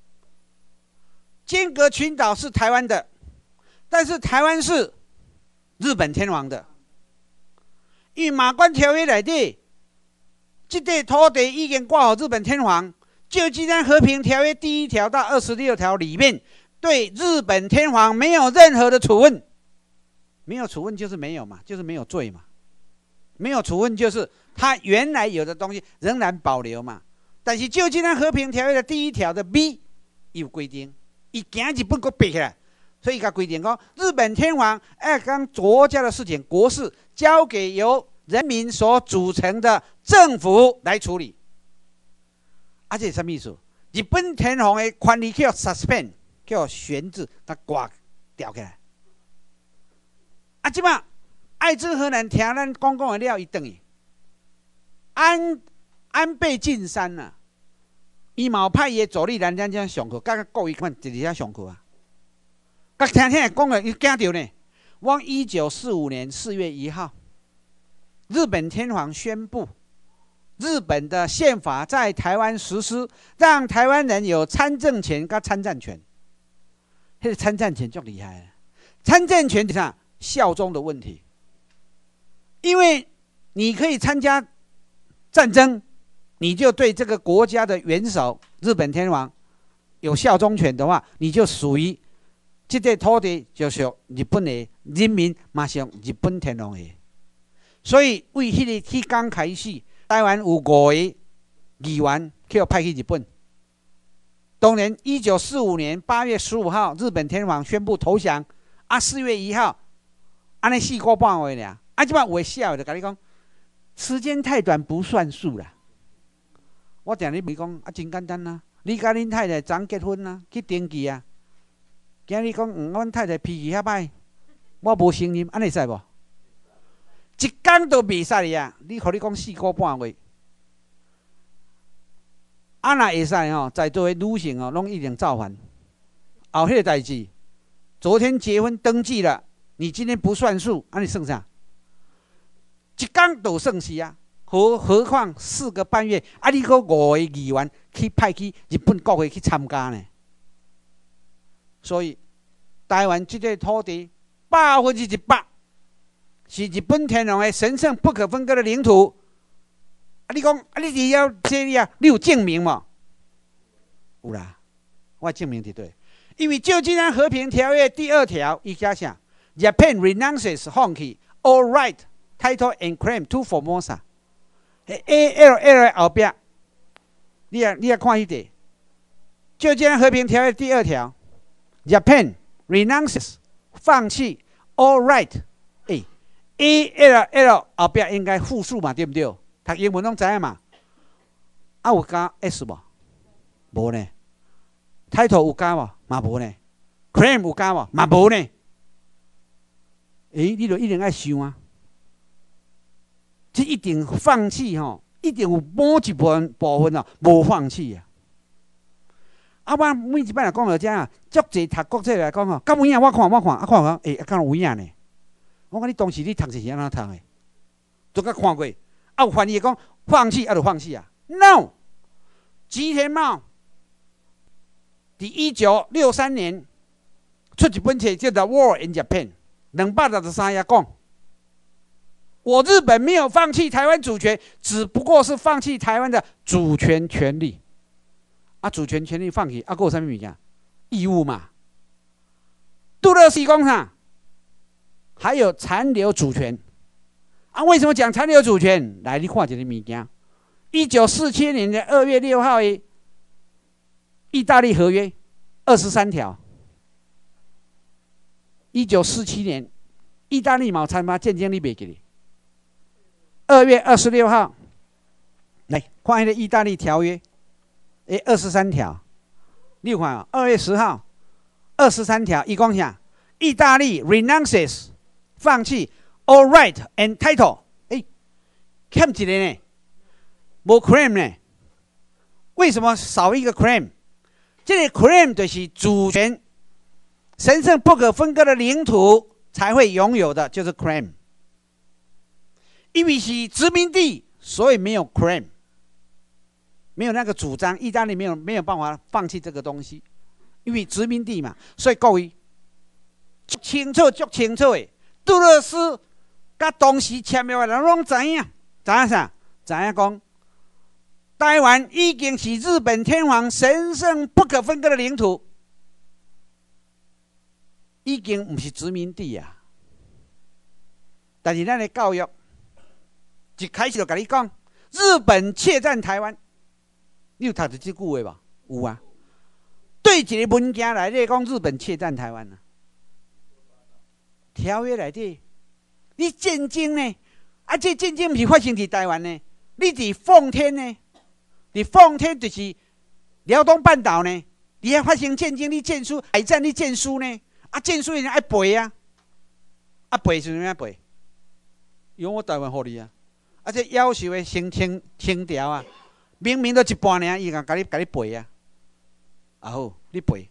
尖阁群岛是台湾的，但是台湾是日本天皇的。因为马关条约内底，这块土地已经挂好日本天皇。旧金山和平条约第1条到26条里面，对日本天皇没有任何的处分。没有处分就是没有嘛，就是没有罪嘛。没有处分就是他原来有的东西仍然保留嘛。但是旧金山和平条约的第1条的 B 有规定，伊行日本国背起来，所以他规定讲，日本天皇要将国家的事情、国事交给由人民所组成的政府来处理。啊，这是什么意思？日本天皇的权力叫 suspend， 叫悬置，它挂吊起来。啊，即摆爱知河南听咱讲的了，伊转去安倍晋三啊，伊嘛有派伊的助理来咱这上课，甲故意看直直上课啊。甲听听讲的，伊惊到呢。我1945年4月1号，日本天皇宣布，日本的宪法在台湾实施，让台湾人有参政权跟参战权。那个参战权就厉害了，参政权是啥？效忠的问题。因为你可以参加战争，你就对这个国家的元首日本天皇有效忠权的话，你就属于这块土地就属日本的人民，嘛属日本天皇的。所以为迄天开始，台湾有5个议员去派去日本。当年1945年8月15号，日本天皇宣布投降。4月1号，安尼4个半月尔。即摆有笑就甲你讲，时间太短不算数啦。我定你咪讲真简单啊，你甲恁太太昨结婚啊，去登记啊。今日讲阮太太脾气遐歹，我无承认，安尼使无？一天都袂使啊！你互你讲4个半月，若会使吼，在座的女性哦，拢一定造反。后迄个代志，昨天结婚登记了，你今天不算数，安尼算啥？一天都算是啊，何况4个半月，你个5个议员去派去日本国会去参加呢？所以，台湾这块土地100%是日本天皇的神圣不可分割的领土。你讲你要这样，你有证明吗？有啦，我证明对。因为旧金山和平条约第2条，伊写啥 ？Japan renounces 放弃 all right。Title and claim to Formosa。ALL 后壁，你也看迄个，旧金山和平条约第2条 ，Japan renounces 放弃 all right。ALL 后壁应该复数嘛，对不对？读英文拢知影嘛。有加 S 无？无呢。Title 有加无？嘛无呢。Claim 有加无？嘛无呢。你就一定爱想啊。这一定放弃吼，一定有某一部分哦，无放弃啊。我每一摆来讲到这啊，足济读国际来讲吼，敢有影？我看，敢有影呢？我讲你当时你读是安怎读的？都甲看过，有翻译讲放弃，就放弃啊 ？No， 吉田茂伫1963年出一本册叫做《War in Japan》，263页讲。我日本没有放弃台湾主权，只不过是放弃台湾的主权权利。主权权利放弃，还有什么物件？义务嘛。杜勒斯讲啥？还有残留主权。为什么讲残留主权？来，你看一个物件。1947年的2月6号的意大利合约23条。1947年，意大利冇参加战争，你袂记哩？2月26号，来看迄个意大利条约，23条。你有看2月10号，23条，伊讲啥？意大利 renounces 放弃 all right and title， 欠一个呢，无 claim 呢？为什么少一个 claim？ 这个 claim 就是主权，神圣不可分割的领土才会拥有的，就是 claim。因为是殖民地， 所以没有 claim， 没有那个主张，意大利没有办法放弃这个东西，因为殖民地嘛。所以各位足清楚的，杜勒斯甲当时签约的人拢知影啥？知影讲台湾已经是日本天皇神圣不可分割的领土，已经不是殖民地啊。但是咱的教育一开始就跟你讲，日本窃占台湾，你有读到这句话吧？有啊。对一个文件来底讲日本窃占台湾啊，条约来底，你战争呢？啊，这战争不是发生在台湾呢？你伫奉天呢？伫奉天就是辽东半岛呢？你还发生战争？你战书海战你战书呢？啊，战书人爱背啊，啊背是啥背？用我台湾互你啊！啊，这夭寿的清条啊，明明都一半尔，伊甲你背啊！啊好，你背。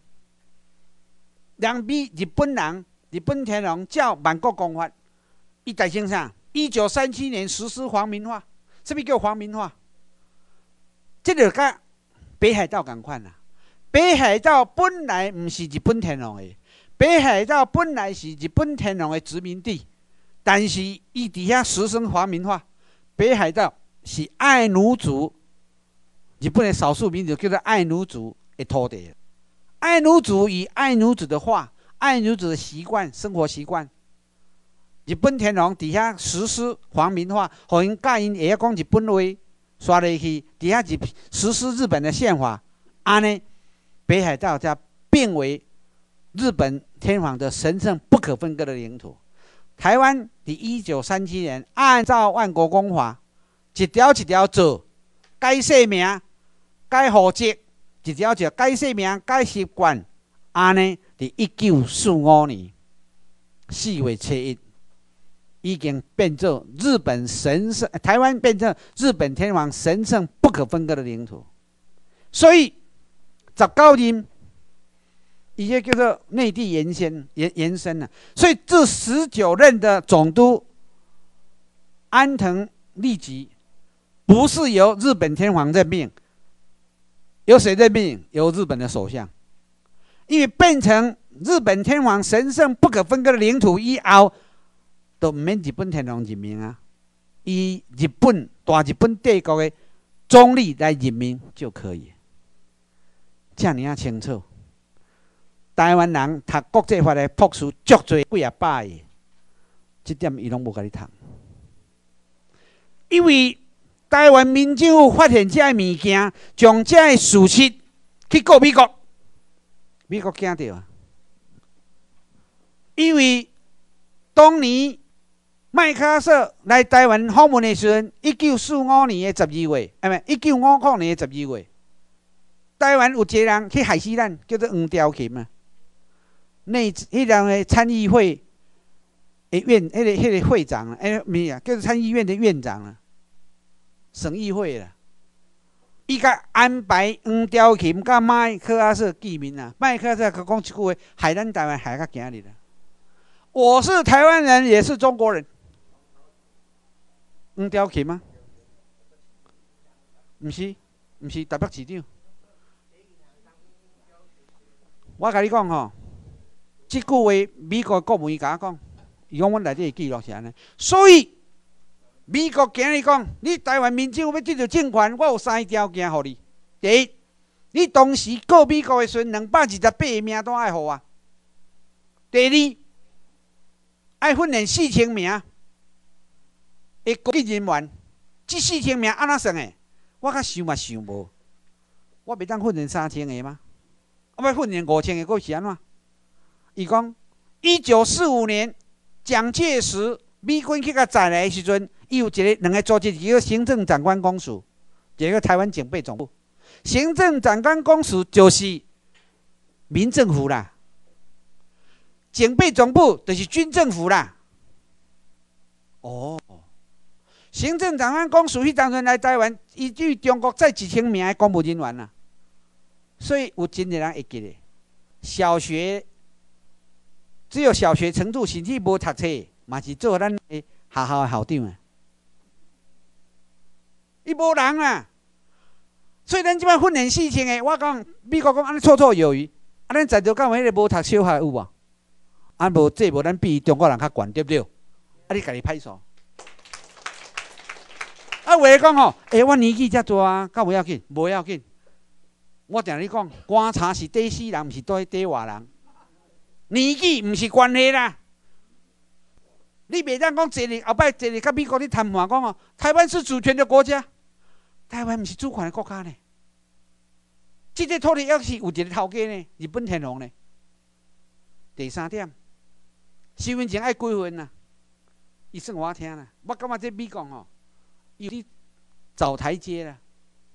日本天皇照万国公法，伊大清啥？1937年实施皇民化。什么叫皇民化？这就甲北海道同款啦。北海道本来不是日本天皇的，北海道本来是日本天皇的殖民地，但是伊底下实施皇民化。北海道是爱奴族，日本的少数民族叫做爱奴族的土地。爱奴族以爱奴族的话、爱奴族的习惯、生活习惯。日本天皇底下实施皇民化，互因教因会晓讲日本话，刷入去底下实施日本的宪法，安尼北海道才变为日本天皇的神圣不可分割的领土。台湾伫1937年按照万国公法，一条一条做，改姓名、改户籍，一条一条改姓名、改习惯，安尼伫1945年4月7日。已经变成日本神圣，台湾变成日本天皇神圣不可分割的领土，所以19任，伊个叫做内地延伸了。所以这19任的总督安藤利吉，不是由日本天皇任命，由谁任命？由日本的首相，因为变成日本天皇神圣不可分割的领土以后。都唔免日本天皇任命啊，以大日本帝国的总理来任命就可以。这样啊清楚。台湾人读国际法的博士足多几啊百个，这点伊拢无甲你读。因为台湾民政府发现这物件，将这事实去告美国，美国惊到啊，因为当年。麦克阿瑟来台湾访问的时阵，1945年的12月，不，1950年的12月，台湾有一个人去害死咱，叫做黄雕琴啊。迄人的参议会的迄个会长啊，没啊，叫做参议院的院长啊，省议会啦。伊甲安排黄雕琴甲麦克阿瑟见面啊。麦克阿瑟讲一句话，害咱台湾害到今日啦。我是台湾人，也是中国人。黄雕琴吗？不是台北市长。我甲你讲吼，这句话美国国务院甲我讲，伊讲阮内底记录是安尼。所以美国今日讲，你台湾民政府要得到政权，我有3条件互你。第一，你当时告美国的时阵，228个名单爱互我。第二，爱训练4000名。国际人员，这4000名安怎算的？我较想嘛想无，我袂当训练3000个吗？我要训练5000个，佫是安怎？伊讲，1945年蒋介石美军去甲载来的时阵，伊有2个组织，一个行政长官公署，一个台湾警备总部。行政长官公署就是民政府啦，警备总部就是军政府啦。哦。行政长官公署迄当阵来台湾，依据中国载1000名的公务人员啦，所以有真侪人会记得。小学只有小学程度，甚至无读册，嘛是做咱的学校的校长啊。 伊无人啊。所以咱即摆训练事情诶，我讲美国讲安尼绰绰有余，啊，咱在座敢有迄个无读小学有无？啊，无这无咱比中国人较悬，对不对？啊，你家己拍手。啊，话讲吼，我年纪遮大啊，敢有要紧？无要紧。我定你讲，观察是底死人，毋是底活人。年纪毋是关系啦。你袂当讲坐哩后摆坐哩甲美国咧谈判讲哦，台湾是主权的国家，台湾毋是主权的国家呢。这个土地也是有一个头家呢，日本天皇呢。第三点，身份证爱几份啊？伊算我听啦，我感觉这美国吼，有伫找台阶啦。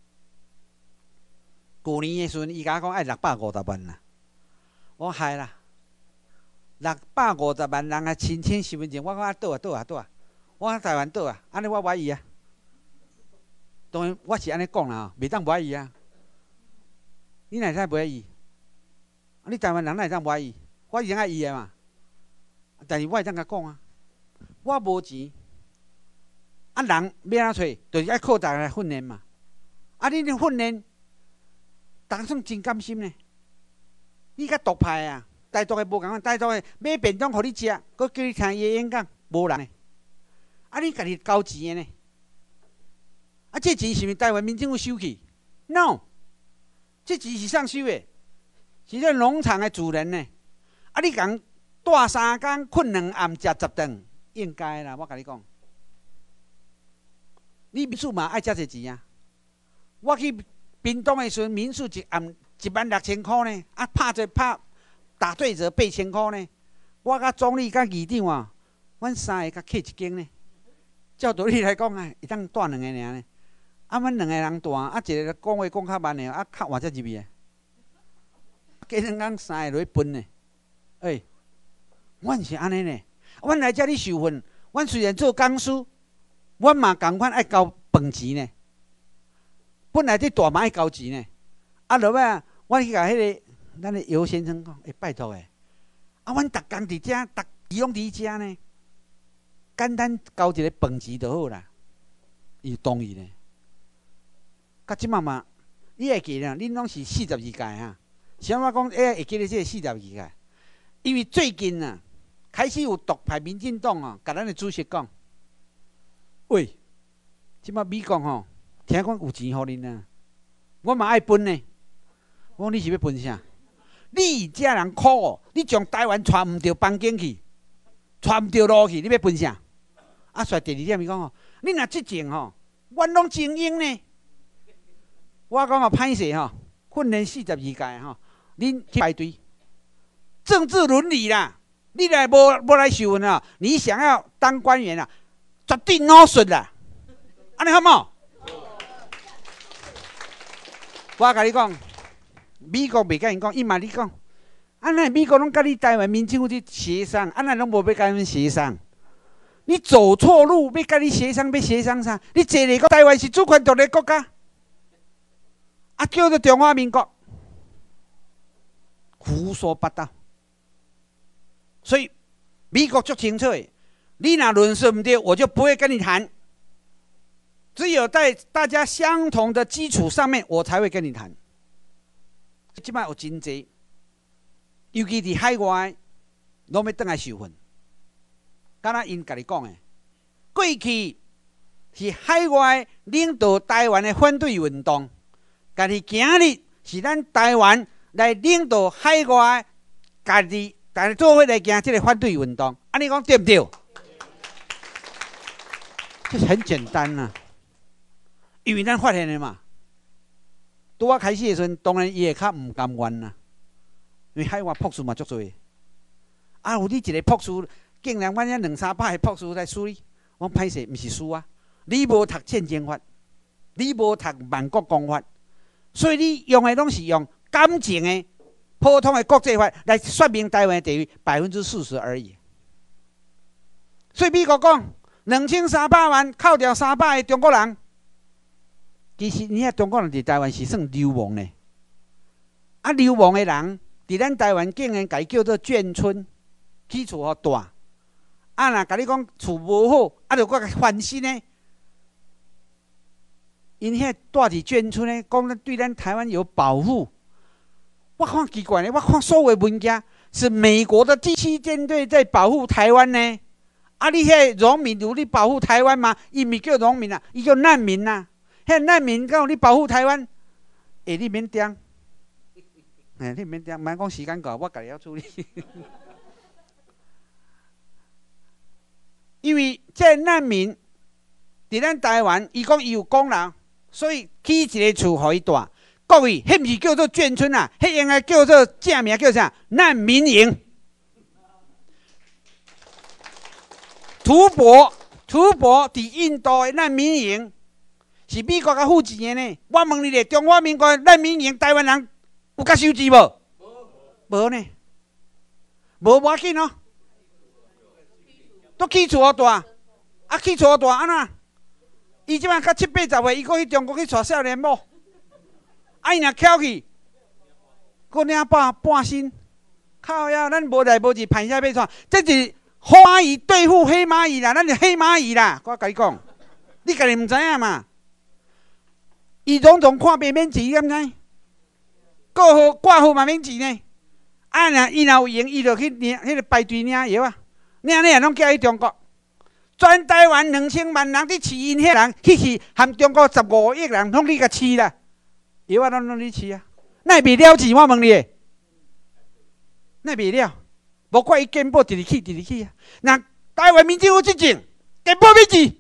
去年的时阵，伊甲我讲爱650万啦，我嗨啦。650万人啊，申请身份证，我讲啊，倒啊，我台湾倒啊，安尼我怀疑啊。当然我是安尼讲啦，袂当怀疑啊。你哪会使怀疑？你台湾人哪会当怀疑？我已经爱伊个嘛，但是我会当甲讲啊，我无钱，啊人要哪找？就是爱靠大家来训练嘛。啊，你咧训练，人算真甘心呢。你甲独派啊！台独的无共款，台独的买便当互你食，佮叫你听伊的演讲，无人呢。啊，你家己交钱的呢？啊，这钱是毋是台湾民政府收去 ？No， 这钱是谁收的？是这农场的主人呢。啊，你共住3工，困2暗，食10顿，应该啦。我甲你讲，你民宿嘛爱遮侪钱啊。我去屏东的时阵，民宿一暗16000块呢，啊，拍打对折8000块呢。我甲总理甲议长啊，阮3个甲客一间呢。照道理来讲啊，会当住2个尔呢。啊，阮2个人住，啊，一个讲话讲较慢的，啊，较晚才入去啊。加2工3个落去分呢。阮是安尼呢。阮来遮咧受训，阮虽然做讲师，阮嘛共款爱交饭钱呢。本来这大嘛爱交钱呢。啊，落尾我去甲迄个咱的尤先生讲，拜托诶，啊，阮逐工伫遮，逐伊拢伫遮呢，简单交一个饭钱就好啦。伊同意呢。甲即嘛嘛，你会记啦？恁拢是42届哈。是安怎讲？会记得这个42届？因为最近啊，开始有独派民进党啊，甲咱的主席讲，喂，即马美国吼，听讲有钱互恁啊，我嘛爱分呢。我讲你是要分啥？你遮人苦哦，你将台湾带毋着房间去，带毋着路去，你要分啥？啊，煞第2点伊讲吼，你若即种吼，阮拢精英呢。我讲哦，歹势吼，训练42届吼，恁去排队，政治伦理啦，你来无来受训啊？你想要当官员啊，绝对孬损啦！安尼好冇？我甲你讲，美国袂甲因讲，伊嘛你讲，安尼美国拢甲你台湾民政府去协商，安尼拢无要甲因协商。你走错路，要甲你协商，要协商啥？你坐嚟讲台湾是主权独立国家。啊，叫做中华民国，胡说八道。所以美国足清楚的，你若论述唔对，我就不会跟你谈。只有在大家相同的基础上面，我才会跟你谈。即摆有真济，尤其伫海外，拢要倒来受训。敢若因家己讲的，过去是海外领导台湾的反对运动。但是今日是咱台湾来领导海外，家己大家做伙来行这个反对运动，安尼讲对不对？这很简单呐、因为咱发现的嘛。拄我开始的时阵，当然伊会较唔甘愿啦，因为海外博士嘛足多。啊，有你一个博士，竟然阮遐200-300个博士来处理，我歹势，毋是输啊！你无读宪政法，你无读万国公法。所以你用的拢是用感情的、普通的国际法来说明台湾的地位40%而已。所以美国讲2300万扣掉300个中国人，其实你遐中国人伫台湾是算流亡的。啊，流亡的人伫咱台湾竟然改叫做眷村，起厝好大。啊，若甲你讲厝无好，啊，就搁翻新呢。 因遐住伫眷村咧，讲对咱台湾有保护。我看奇怪咧，我看所有文件是美国的第7舰队在保护台湾呢。啊，你遐农民有你保护台湾吗？伊咪叫农民啊，伊叫难民呐、啊。遐难民讲你保护台湾，你免点，你免点，莫讲时间到，我家己要处理。因为这难民伫咱台湾，伊讲伊有功劳，所以起一个厝互伊住。各位，迄毋是叫做眷村啊，迄应该叫做正名叫啥？难民营。吐蕃伫印度的难民营是美国甲付钱的呢。我问你咧，中华民国难民营台湾人有甲收钱无？无呢，无要紧哦。都起厝大，啊起厝大安怎？伊即摆较7、80岁，伊搁去中国去娶少年某，啊伊若翘去，搁领半薪，靠呀！咱无来无去，歹势要创，这是红蚂蚁对付黑蚂蚁啦，咱是黑蚂蚁啦。我甲你讲，你家己毋知影嘛？伊种看病免钱，敢知？挂号嘛免钱呢。啊若伊若有闲，伊就去领迄个排队领药啊。领也拢寄去中国，全台湾2000万人伫饲因遐人，去含中国15亿人，拢你甲饲啦，药啊拢你饲啊，奈袂了钱？我问你，奈袂了？无怪伊健保直直去啊！那台湾民政府执政，健保要钱，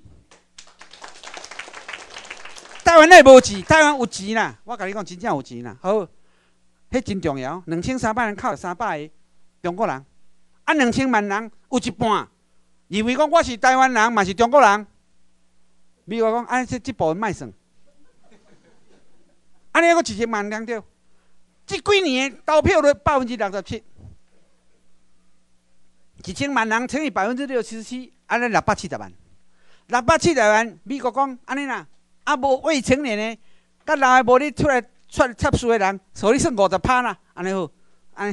台湾奈无钱？台湾有钱啦！我甲你讲，真正有钱啦。好，迄真重要，2300人靠300个中国人。啊，2000万人有一半，认为讲我是台湾人，嘛是中国人。美国讲，这部分卖算。安尼还1000万人对，这几年的投票率67%，1000万人乘以67%，安尼670万。670万，美国讲安尼啦，啊无未成年的，甲老的无你出来插数的人，所以算50%啦，安尼好，安尼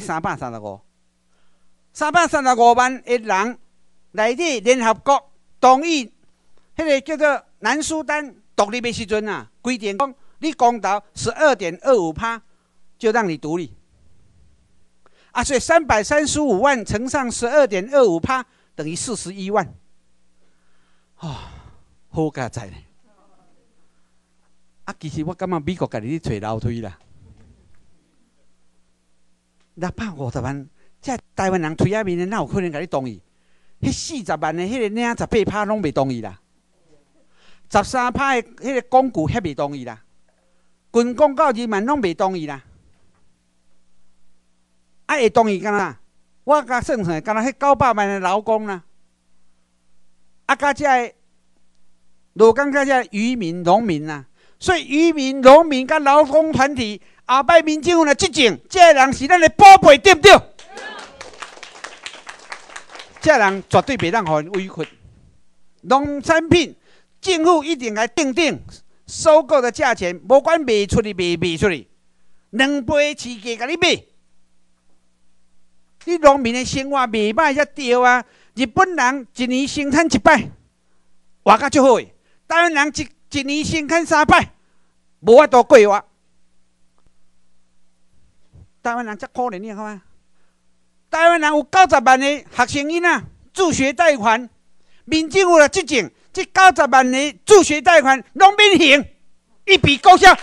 335。335万的人内底，联合国同意，迄个叫做南苏丹独立的时阵啊，规定讲你公投12.25%就让你独立。啊，所以335万乘上12.25%等于41万。好佳哉咧！啊，其实我感觉美国家己咧找楼梯啦，650万。这台湾人推下面的，哪有可能甲你同意？迄40万的，迄个领18%拢袂同意啦，13%的迄个广告遐袂同意啦，军广告2万拢袂同意啦。啊，会同意干哪？我甲算算，干哪迄900万的劳工啦，啊，甲遮个罗岗甲遮渔民、农民啦，所以渔民、农民甲劳工团体，后摆民政府来执政，这人是咱的宝贝，对不对？这人绝对袂当互因委屈。农产品政府一定来定收购的价钱，无管卖出去卖出去，2倍市价甲你买。你农民的生活袂歹才对啊！日本人1年生产1摆，活甲足好诶。台湾人一年生产3摆，无法度过活。台湾人遮可怜，你看嘛？台湾人有90万的学生囡仔助学贷款，民政府来执政，这90万的助学贷款拢免还，一笔勾销。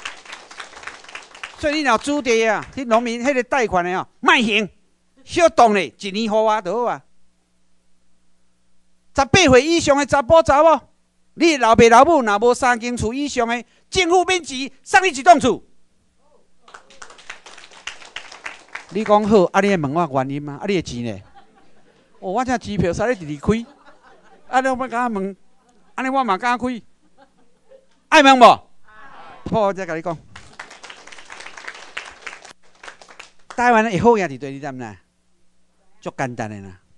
所以你若主地啊，迄农民迄个贷款的莫还，小动咧1年互我就好啊。18岁以上的查甫查某，你老爸老母若无3间厝以上的，政府免钱送你一栋厝。你讲好，啊！你会问我原因吗？啊！你的钱呢？我这机票使咧直直开，啊！你要甲我问，安尼我嘛敢开？爱问无？好，我再甲你讲，台湾会好赢伫对你知影？足简单的啦。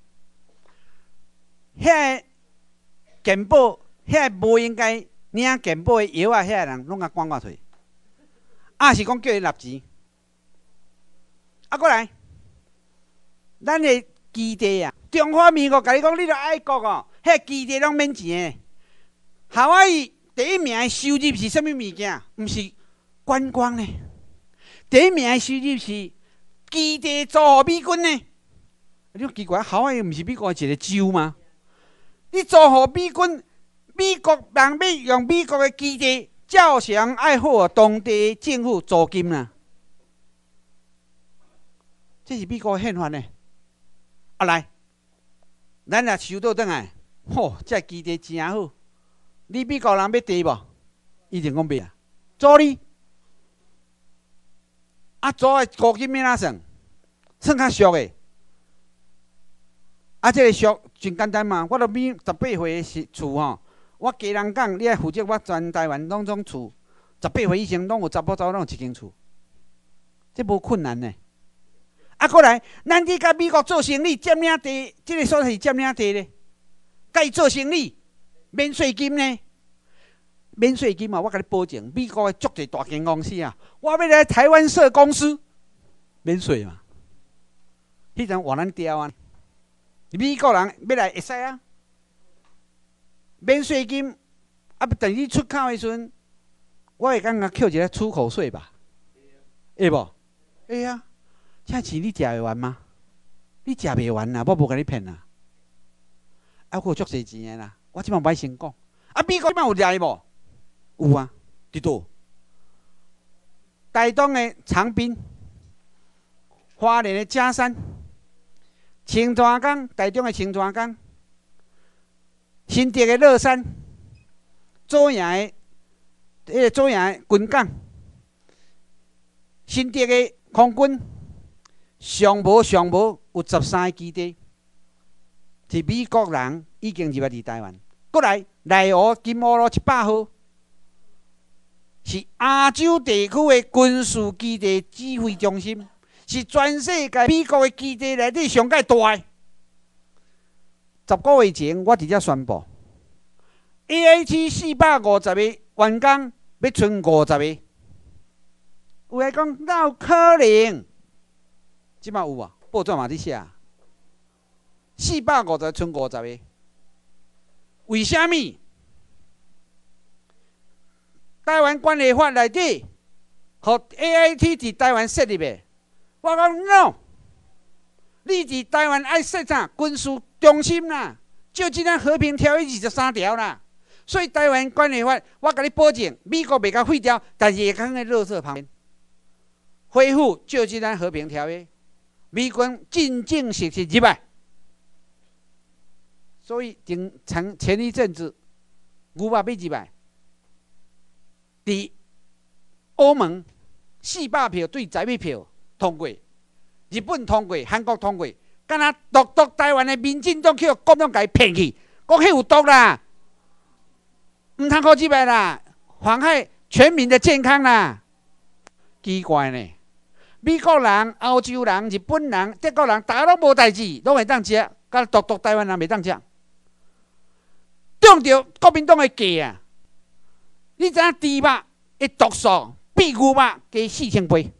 遐健保，遐无应该领健保的药啊，遐人拢甲赶我出去，啊是讲叫伊纳钱。啊，过来，咱的基地啊，中华民国甲你讲，你著爱国哦，遐基地拢免钱的。夏威夷第一名的收入是啥物物件？毋是观光呢？第一名的收入是基地租予美军呢？你奇怪，好诶，毋是美国一个州吗？你租予美军，美国人要用美国诶基地，照常爱付当地政府租金啦。这是美国宪法呢。啊来，咱若收倒转来，吼，这基地真好。你美国人要地无？一定讲袂啊，租你。啊，租诶租金要哪算？算较俗诶。啊，这个俗真简单嘛，我著买18岁诶厝吼，我家人讲，你爱负责我全台湾拢种厝，18岁以前拢有查甫某，拢有一间厝，这无困难呢。啊，过来，咱去甲美国做生意，占领地，这个所在是占领地咧，甲伊做生意，免税金呢？免税金嘛，我甲你保证，美国诶足侪大间公司啊，我要来台湾设公司，免税嘛，迄阵换咱调啊。美国人要来会使啊，免税金啊，等于出口的时阵，我会感觉扣一个出口税吧，会无？会啊，这钱你食会完吗？你食袂完啦，我无甲你骗啦。啊，我有足侪钱的啦，我即摆歹先讲。啊，美国即摆有来无？有啊，伫倒？台东的长滨，花莲的嘉山。青川港，台中的青川港，新竹的乐山，左营的左营的军港，新竹的空军，上无有13个基地，是美国人已经入来台湾。过来内湖金湖路100号，是亚洲地区的军事基地指挥中心。是全世界美国的基地内底上界大的。10个月前，我直接宣布 ，AIT 450个员工要剩50个。有人讲哪有可能？即摆有啊，报纸嘛伫写，450个剩50个。为虾米？台湾管理法内底，互 AIT 伫台湾设立的。我讲 no， 你伫台湾爱设啥军事中心啦？就即咱和平条约23条啦。所以台湾管理法，我甲你保证，美国袂甲废掉，但是会放在垃圾旁边，恢复就即咱和平条约，美军真正实施入来。所以前一阵子，牛肉要入来，伫欧盟400票对11票。通过，日本通过，韩国通过，敢若独台湾的民进党去国民党甲伊骗去，讲迄有毒啦，唔通好入来啦，妨害全民的健康啦。奇怪呢，美国人、欧洲人、日本人、德国人，大家拢无代志，拢会当食，敢独台湾人袂当食，中着国民党的计啊！你知影猪肉的毒素比牛肉加4000倍。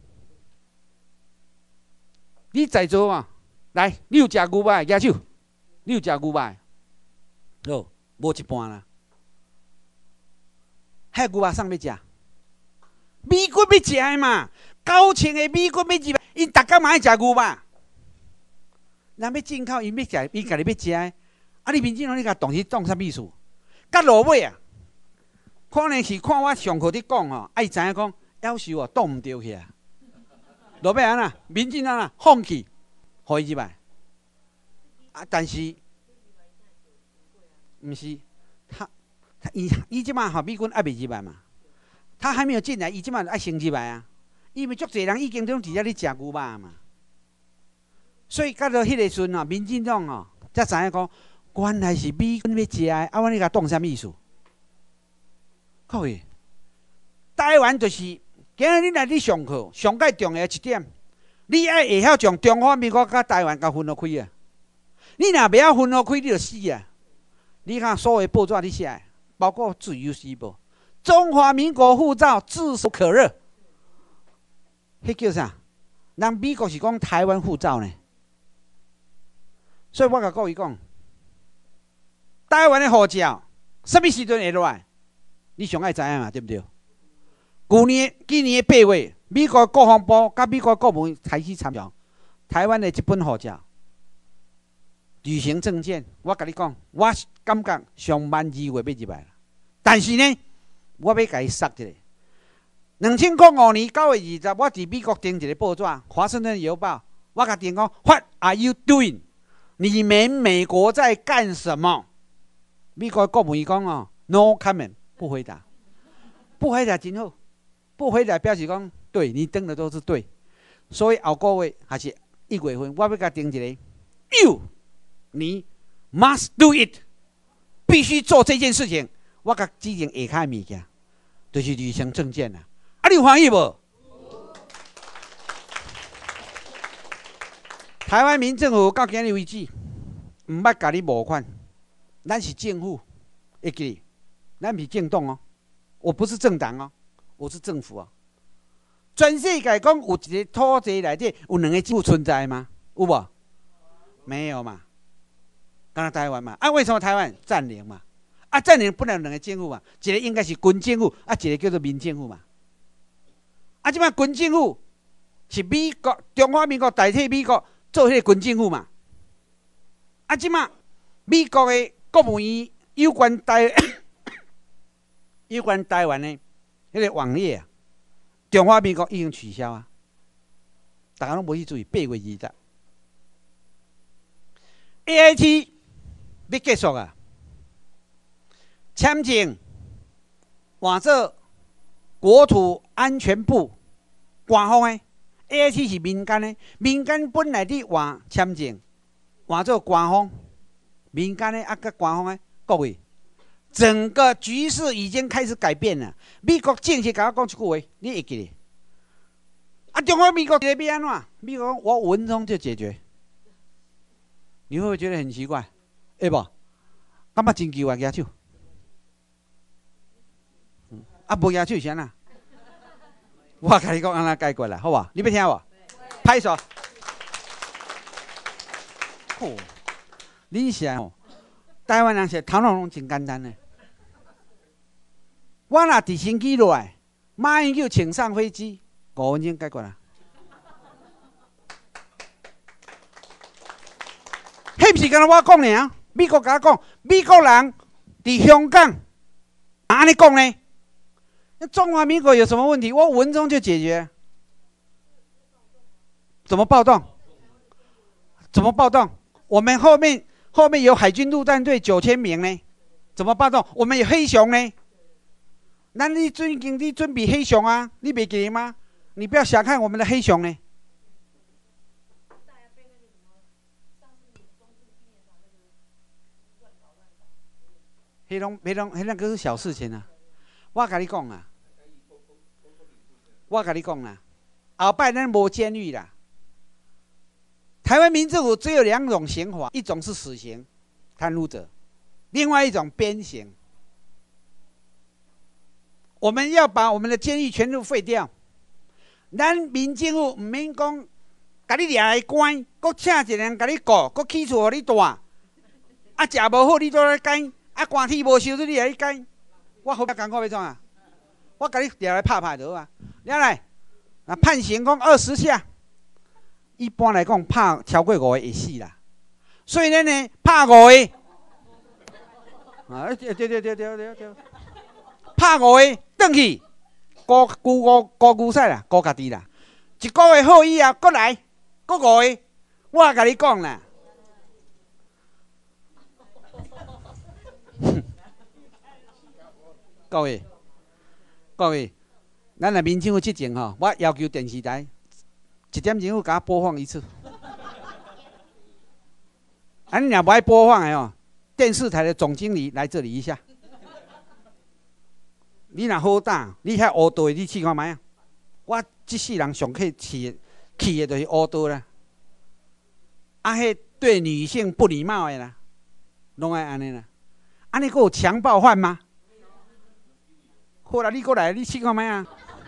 你在座嘛？来，你有食牛肉的举手？你有食牛肉的？哦，无一半啦。迄牛肉送要食？美军要食的嘛，9000个美军要入来，因逐工嘛爱食牛肉。人要进口，因要食，因家己要食的。啊，你民进党你甲动是动啥意思？甲落尾啊，可能是看我上课伫讲吼，爱知影讲，夭寿哦，挡毋着去啊。落尾安那，民进党啊，放弃，互伊入来。啊，但是，毋是，伊即摆吼美军还未入来嘛？他还没有进来，伊即摆爱先入来啊。因为足侪人已经拢伫遮咧食牛肉嘛。所以到到迄个时阵吼，民进党吼才知影讲，原来是美军要食的，啊，我你甲当啥意思？各位，台湾就是。今日你来你上课，上界重要一点，你爱会晓将中华民国甲台湾甲分开啊！你若袂晓分开，你就死啊！你看所有报纸你写，包括《自由时报》，中华民国护照炙手可热，迄叫啥？人美国是讲台湾护照呢。所以我甲各位讲，台湾的护照什么时阵会落来？ 你上爱知影嘛，对不对？今年的8月，美国国防部甲美国国务院开始参详台湾的这本护照旅行证件。我甲你讲，我感觉上12月要入来了，但是呢，我要甲伊杀一下。2005年9月20日，我伫美国订一个报纸《华盛顿邮报》，我甲订讲 ：What are you doing？ 你们美国在干什么？美国国务院讲哦 ，No comment， 不回答，不回答真好，不回答表示讲对你登的都是对，所以后个月还是1月份，我要甲订一个 ，You， 你 must do it， 必须做这件事情。我甲指定下骹物件，就是旅行证件啦。啊，你有欢喜无？台湾民政府到今日为止，唔捌甲你募款。咱是政府，会记，咱不是政党哦，我不是政党哦，我是政府哦。全世界讲有一个土地内底有2个政府存在吗？有无？没有嘛，刚刚台湾嘛。啊，为什么台湾占领嘛？啊，占领不能2个政府嘛，一个应该是军政府，啊，一个叫做民政府嘛。啊，即摆军政府是美国中华民国代替美国做迄个军政府嘛。啊，即摆美国的国务院有关台湾的迄个网页啊，中华民国已经取消啊，大家拢无去注意。8月20日 ，AIT 要结束啊，签证换做国土安全部官方的 ，AIT 是民间的，民间本来伫换签证换做官方。民间的啊，甲官方的，各位，整个局势已经开始改变了。美国正式甲我讲一句话，你会记得？啊，中华民国要安怎？美国讲我5分钟就解决，你会不会觉得很奇怪？会不？感觉真奇怪，举手。啊，无举手是安怎？我甲你讲安怎解决啦，好吧？你要听无？拍手。哦。你是哦，台湾人是头脑拢真简单的。我若伫新机落来，马英九请上飞机，5分钟解决啦。迄不是干我讲尔，美国甲我讲，美国人伫香港安尼讲呢？那中华民国有什么问题？我5分钟就解决。怎么暴动？怎么暴动？我们后面有海军陆战队9000名呢，怎么暴动？我们有黑熊呢，咱你准备黑熊啊？你没记得吗？你不要小看我们的黑熊呢。黑龙个是小事情啊！我跟你讲啊，后摆咱无监狱啦。台湾民政府只有2种刑罚，一种是死刑，贪污者；另外一种鞭刑。我们要把我们的监狱全部废掉。咱民政府唔免讲，甲你抓来关，搁请一个人甲你顾，搁起厝互你住，啊食无好你都来关，啊寒天无收入你来去关，我好艰苦要创啊！我甲你抓来拍就好啊！了来，啊判刑讲20下。一般来讲，拍超过5个会死啦。所以呢，拍5个，啊，对，拍5个，转去，高牛赛啦，高家己啦。1个月好以后，搁来，搁5个，我甲你讲啦。各位，咱来民政府执政吼，我要求电视台。1点钟后给他播放一次，啊，你若不爱播放的哦，电视台的总经理来这里一下。你若好胆，你遐乌道的，你试看卖啊！我这世人上气的就是乌道啦。啊，迄对女性不礼貌的啦，拢爱安尼啦。安尼还有强暴犯吗？好啦，你过来，你试看卖啊！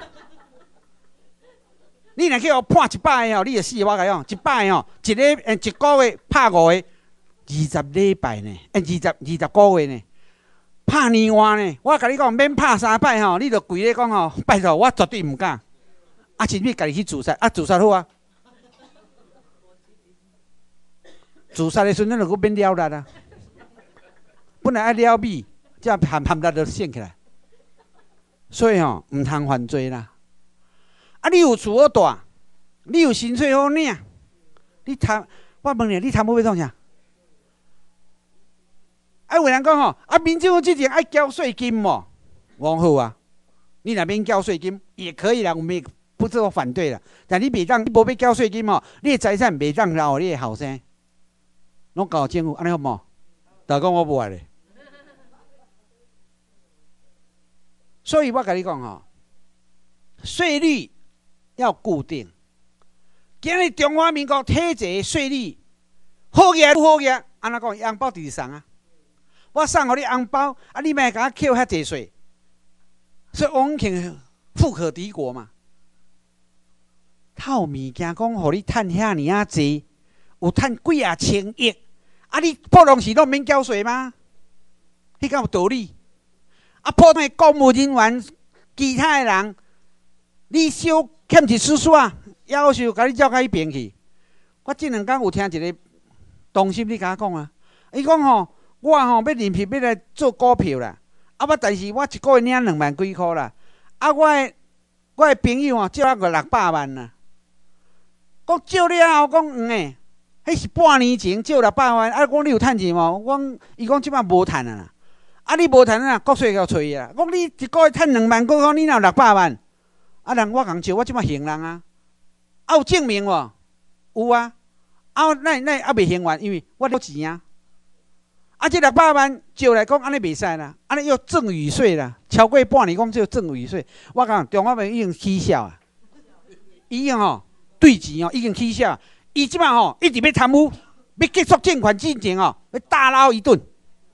你若叫我判100个哦，你就死我甲讲，100个哦，一个月拍5个，20礼拜呢，20个月呢。 拍年换呢，我甲你讲，免拍3摆吼，你著跪咧讲吼，拜托，我绝对毋敢。啊，甚物家己去自杀？啊，自杀好啊！自杀的时阵，咱著免了力啊。本来爱了米，才含力著醒起来。所以吼，毋通犯罪啦。啊，你有厝好住，你有薪水好领，你贪，我问你，你贪要创啥？啊，有人讲吼，啊，民政府之前爱缴税金无？我好啊，你若免缴税金也可以啦，我们也不是说反对啦。但你袂当，你无要缴税金哦，你的财产袂当留互你的后生，拢交政府，安尼好无？大讲我无爱咧。所以我甲你讲吼，税率要固定。今日中华民国体制税率好业不好业，安怎讲？红包直直送啊！我送互你红包，啊，你莫甲我扣遐济税，所以王庆富可敌国嘛。偷物件讲，互你趁遐尔啊济，有趁几啊千亿，啊，你普通时都免缴税吗？迄敢有道理？啊，普通的公务人员、其他的人，你小欠一丝丝啊，要求甲你照到迄边去。我即2天有听一个同事咧甲我讲啊，伊讲吼，我吼要认票要来做股票啦，啊，但是我一个月领2万几箍啦，啊，我的朋友吼借我个600万啦，讲借了后讲诶，迄是半年前借600万，啊，讲你有趁钱无？我讲伊讲即摆无趁啊啦。啊！你无趁啊？国税要找伊啦。讲你一个月趁2万几箍，你哪有600万？啊！人我共借，我即摆还人啊。啊，有证明无？有啊。啊，那啊未还完，因为我有钱啊。啊，这600万借来讲，安尼袂使啦。安尼要赠与税啦，超过半年讲就赠与税。我讲中华民已经起效啊，已经吼对钱哦已经起效。伊即摆吼一直要贪污，要结束借款进程哦，要大捞一顿。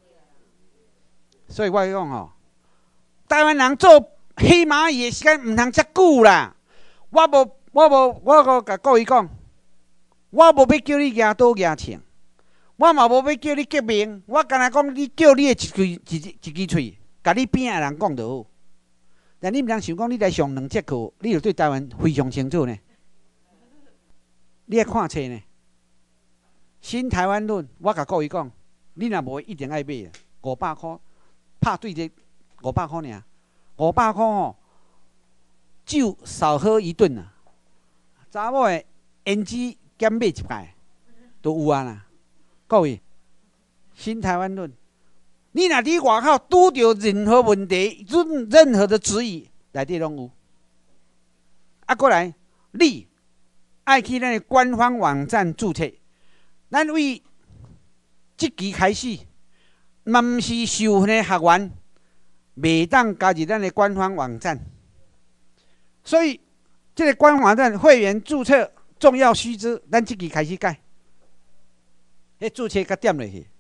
所以我讲吼，台湾人做黑蚂蚁的时间唔通遮久啦。我甲各位讲，我无要叫你举刀举枪，我嘛无要叫你革命，我干那讲你叫你的一支喙，甲你边的人讲就好。但你毋通想讲你来上2节课，你就对台湾非常清楚呢。你爱看册呢，《新台湾论》，我甲各位讲，你若无一定爱买500块。拍对这500块尔，500块吼，酒少喝一顿啊。查某的胭脂减买1摆，都有啊啦。各位，新台湾论，你若伫外口拄着任何问题，任何的质疑，内底拢有。啊，过来，你爱去咱的官方网站注册。咱为即期开始。嘛，毋是受训的学员，袂当加入咱的官方网站。所以，这个官方网站会员注册重要须知，咱即期开始改。迄注册甲点落去。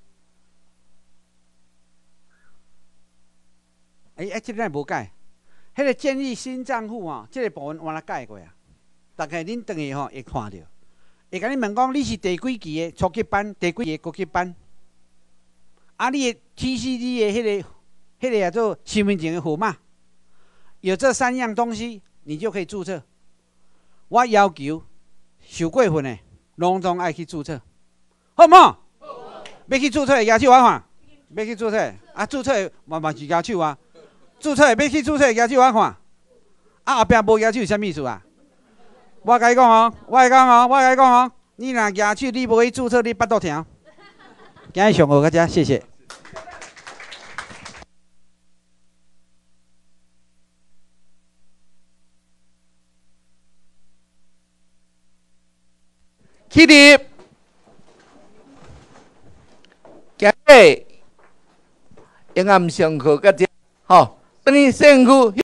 这个咱无改。迄个建立新账户哦，这个部分我来改过啊。大概恁等下吼会看到，会甲你问讲你是第几期的初级班，第几期的高级班。啊，你的 TCD 的迄个叫做身份证的号码，有这3样东西，你就可以注册。我要求受过训的，拢总爱去注册，好唔好？要去注册的举手我看，要去注册啊，注册嘛是举手啊，注册要去注册的举手我看。啊，后壁无举手是啥意思啊？我甲你讲哦，你若举手，你无去注册，你巴肚疼。今日上课到这，谢谢。 起立，今日永暗上课到这，吼，等你辛苦。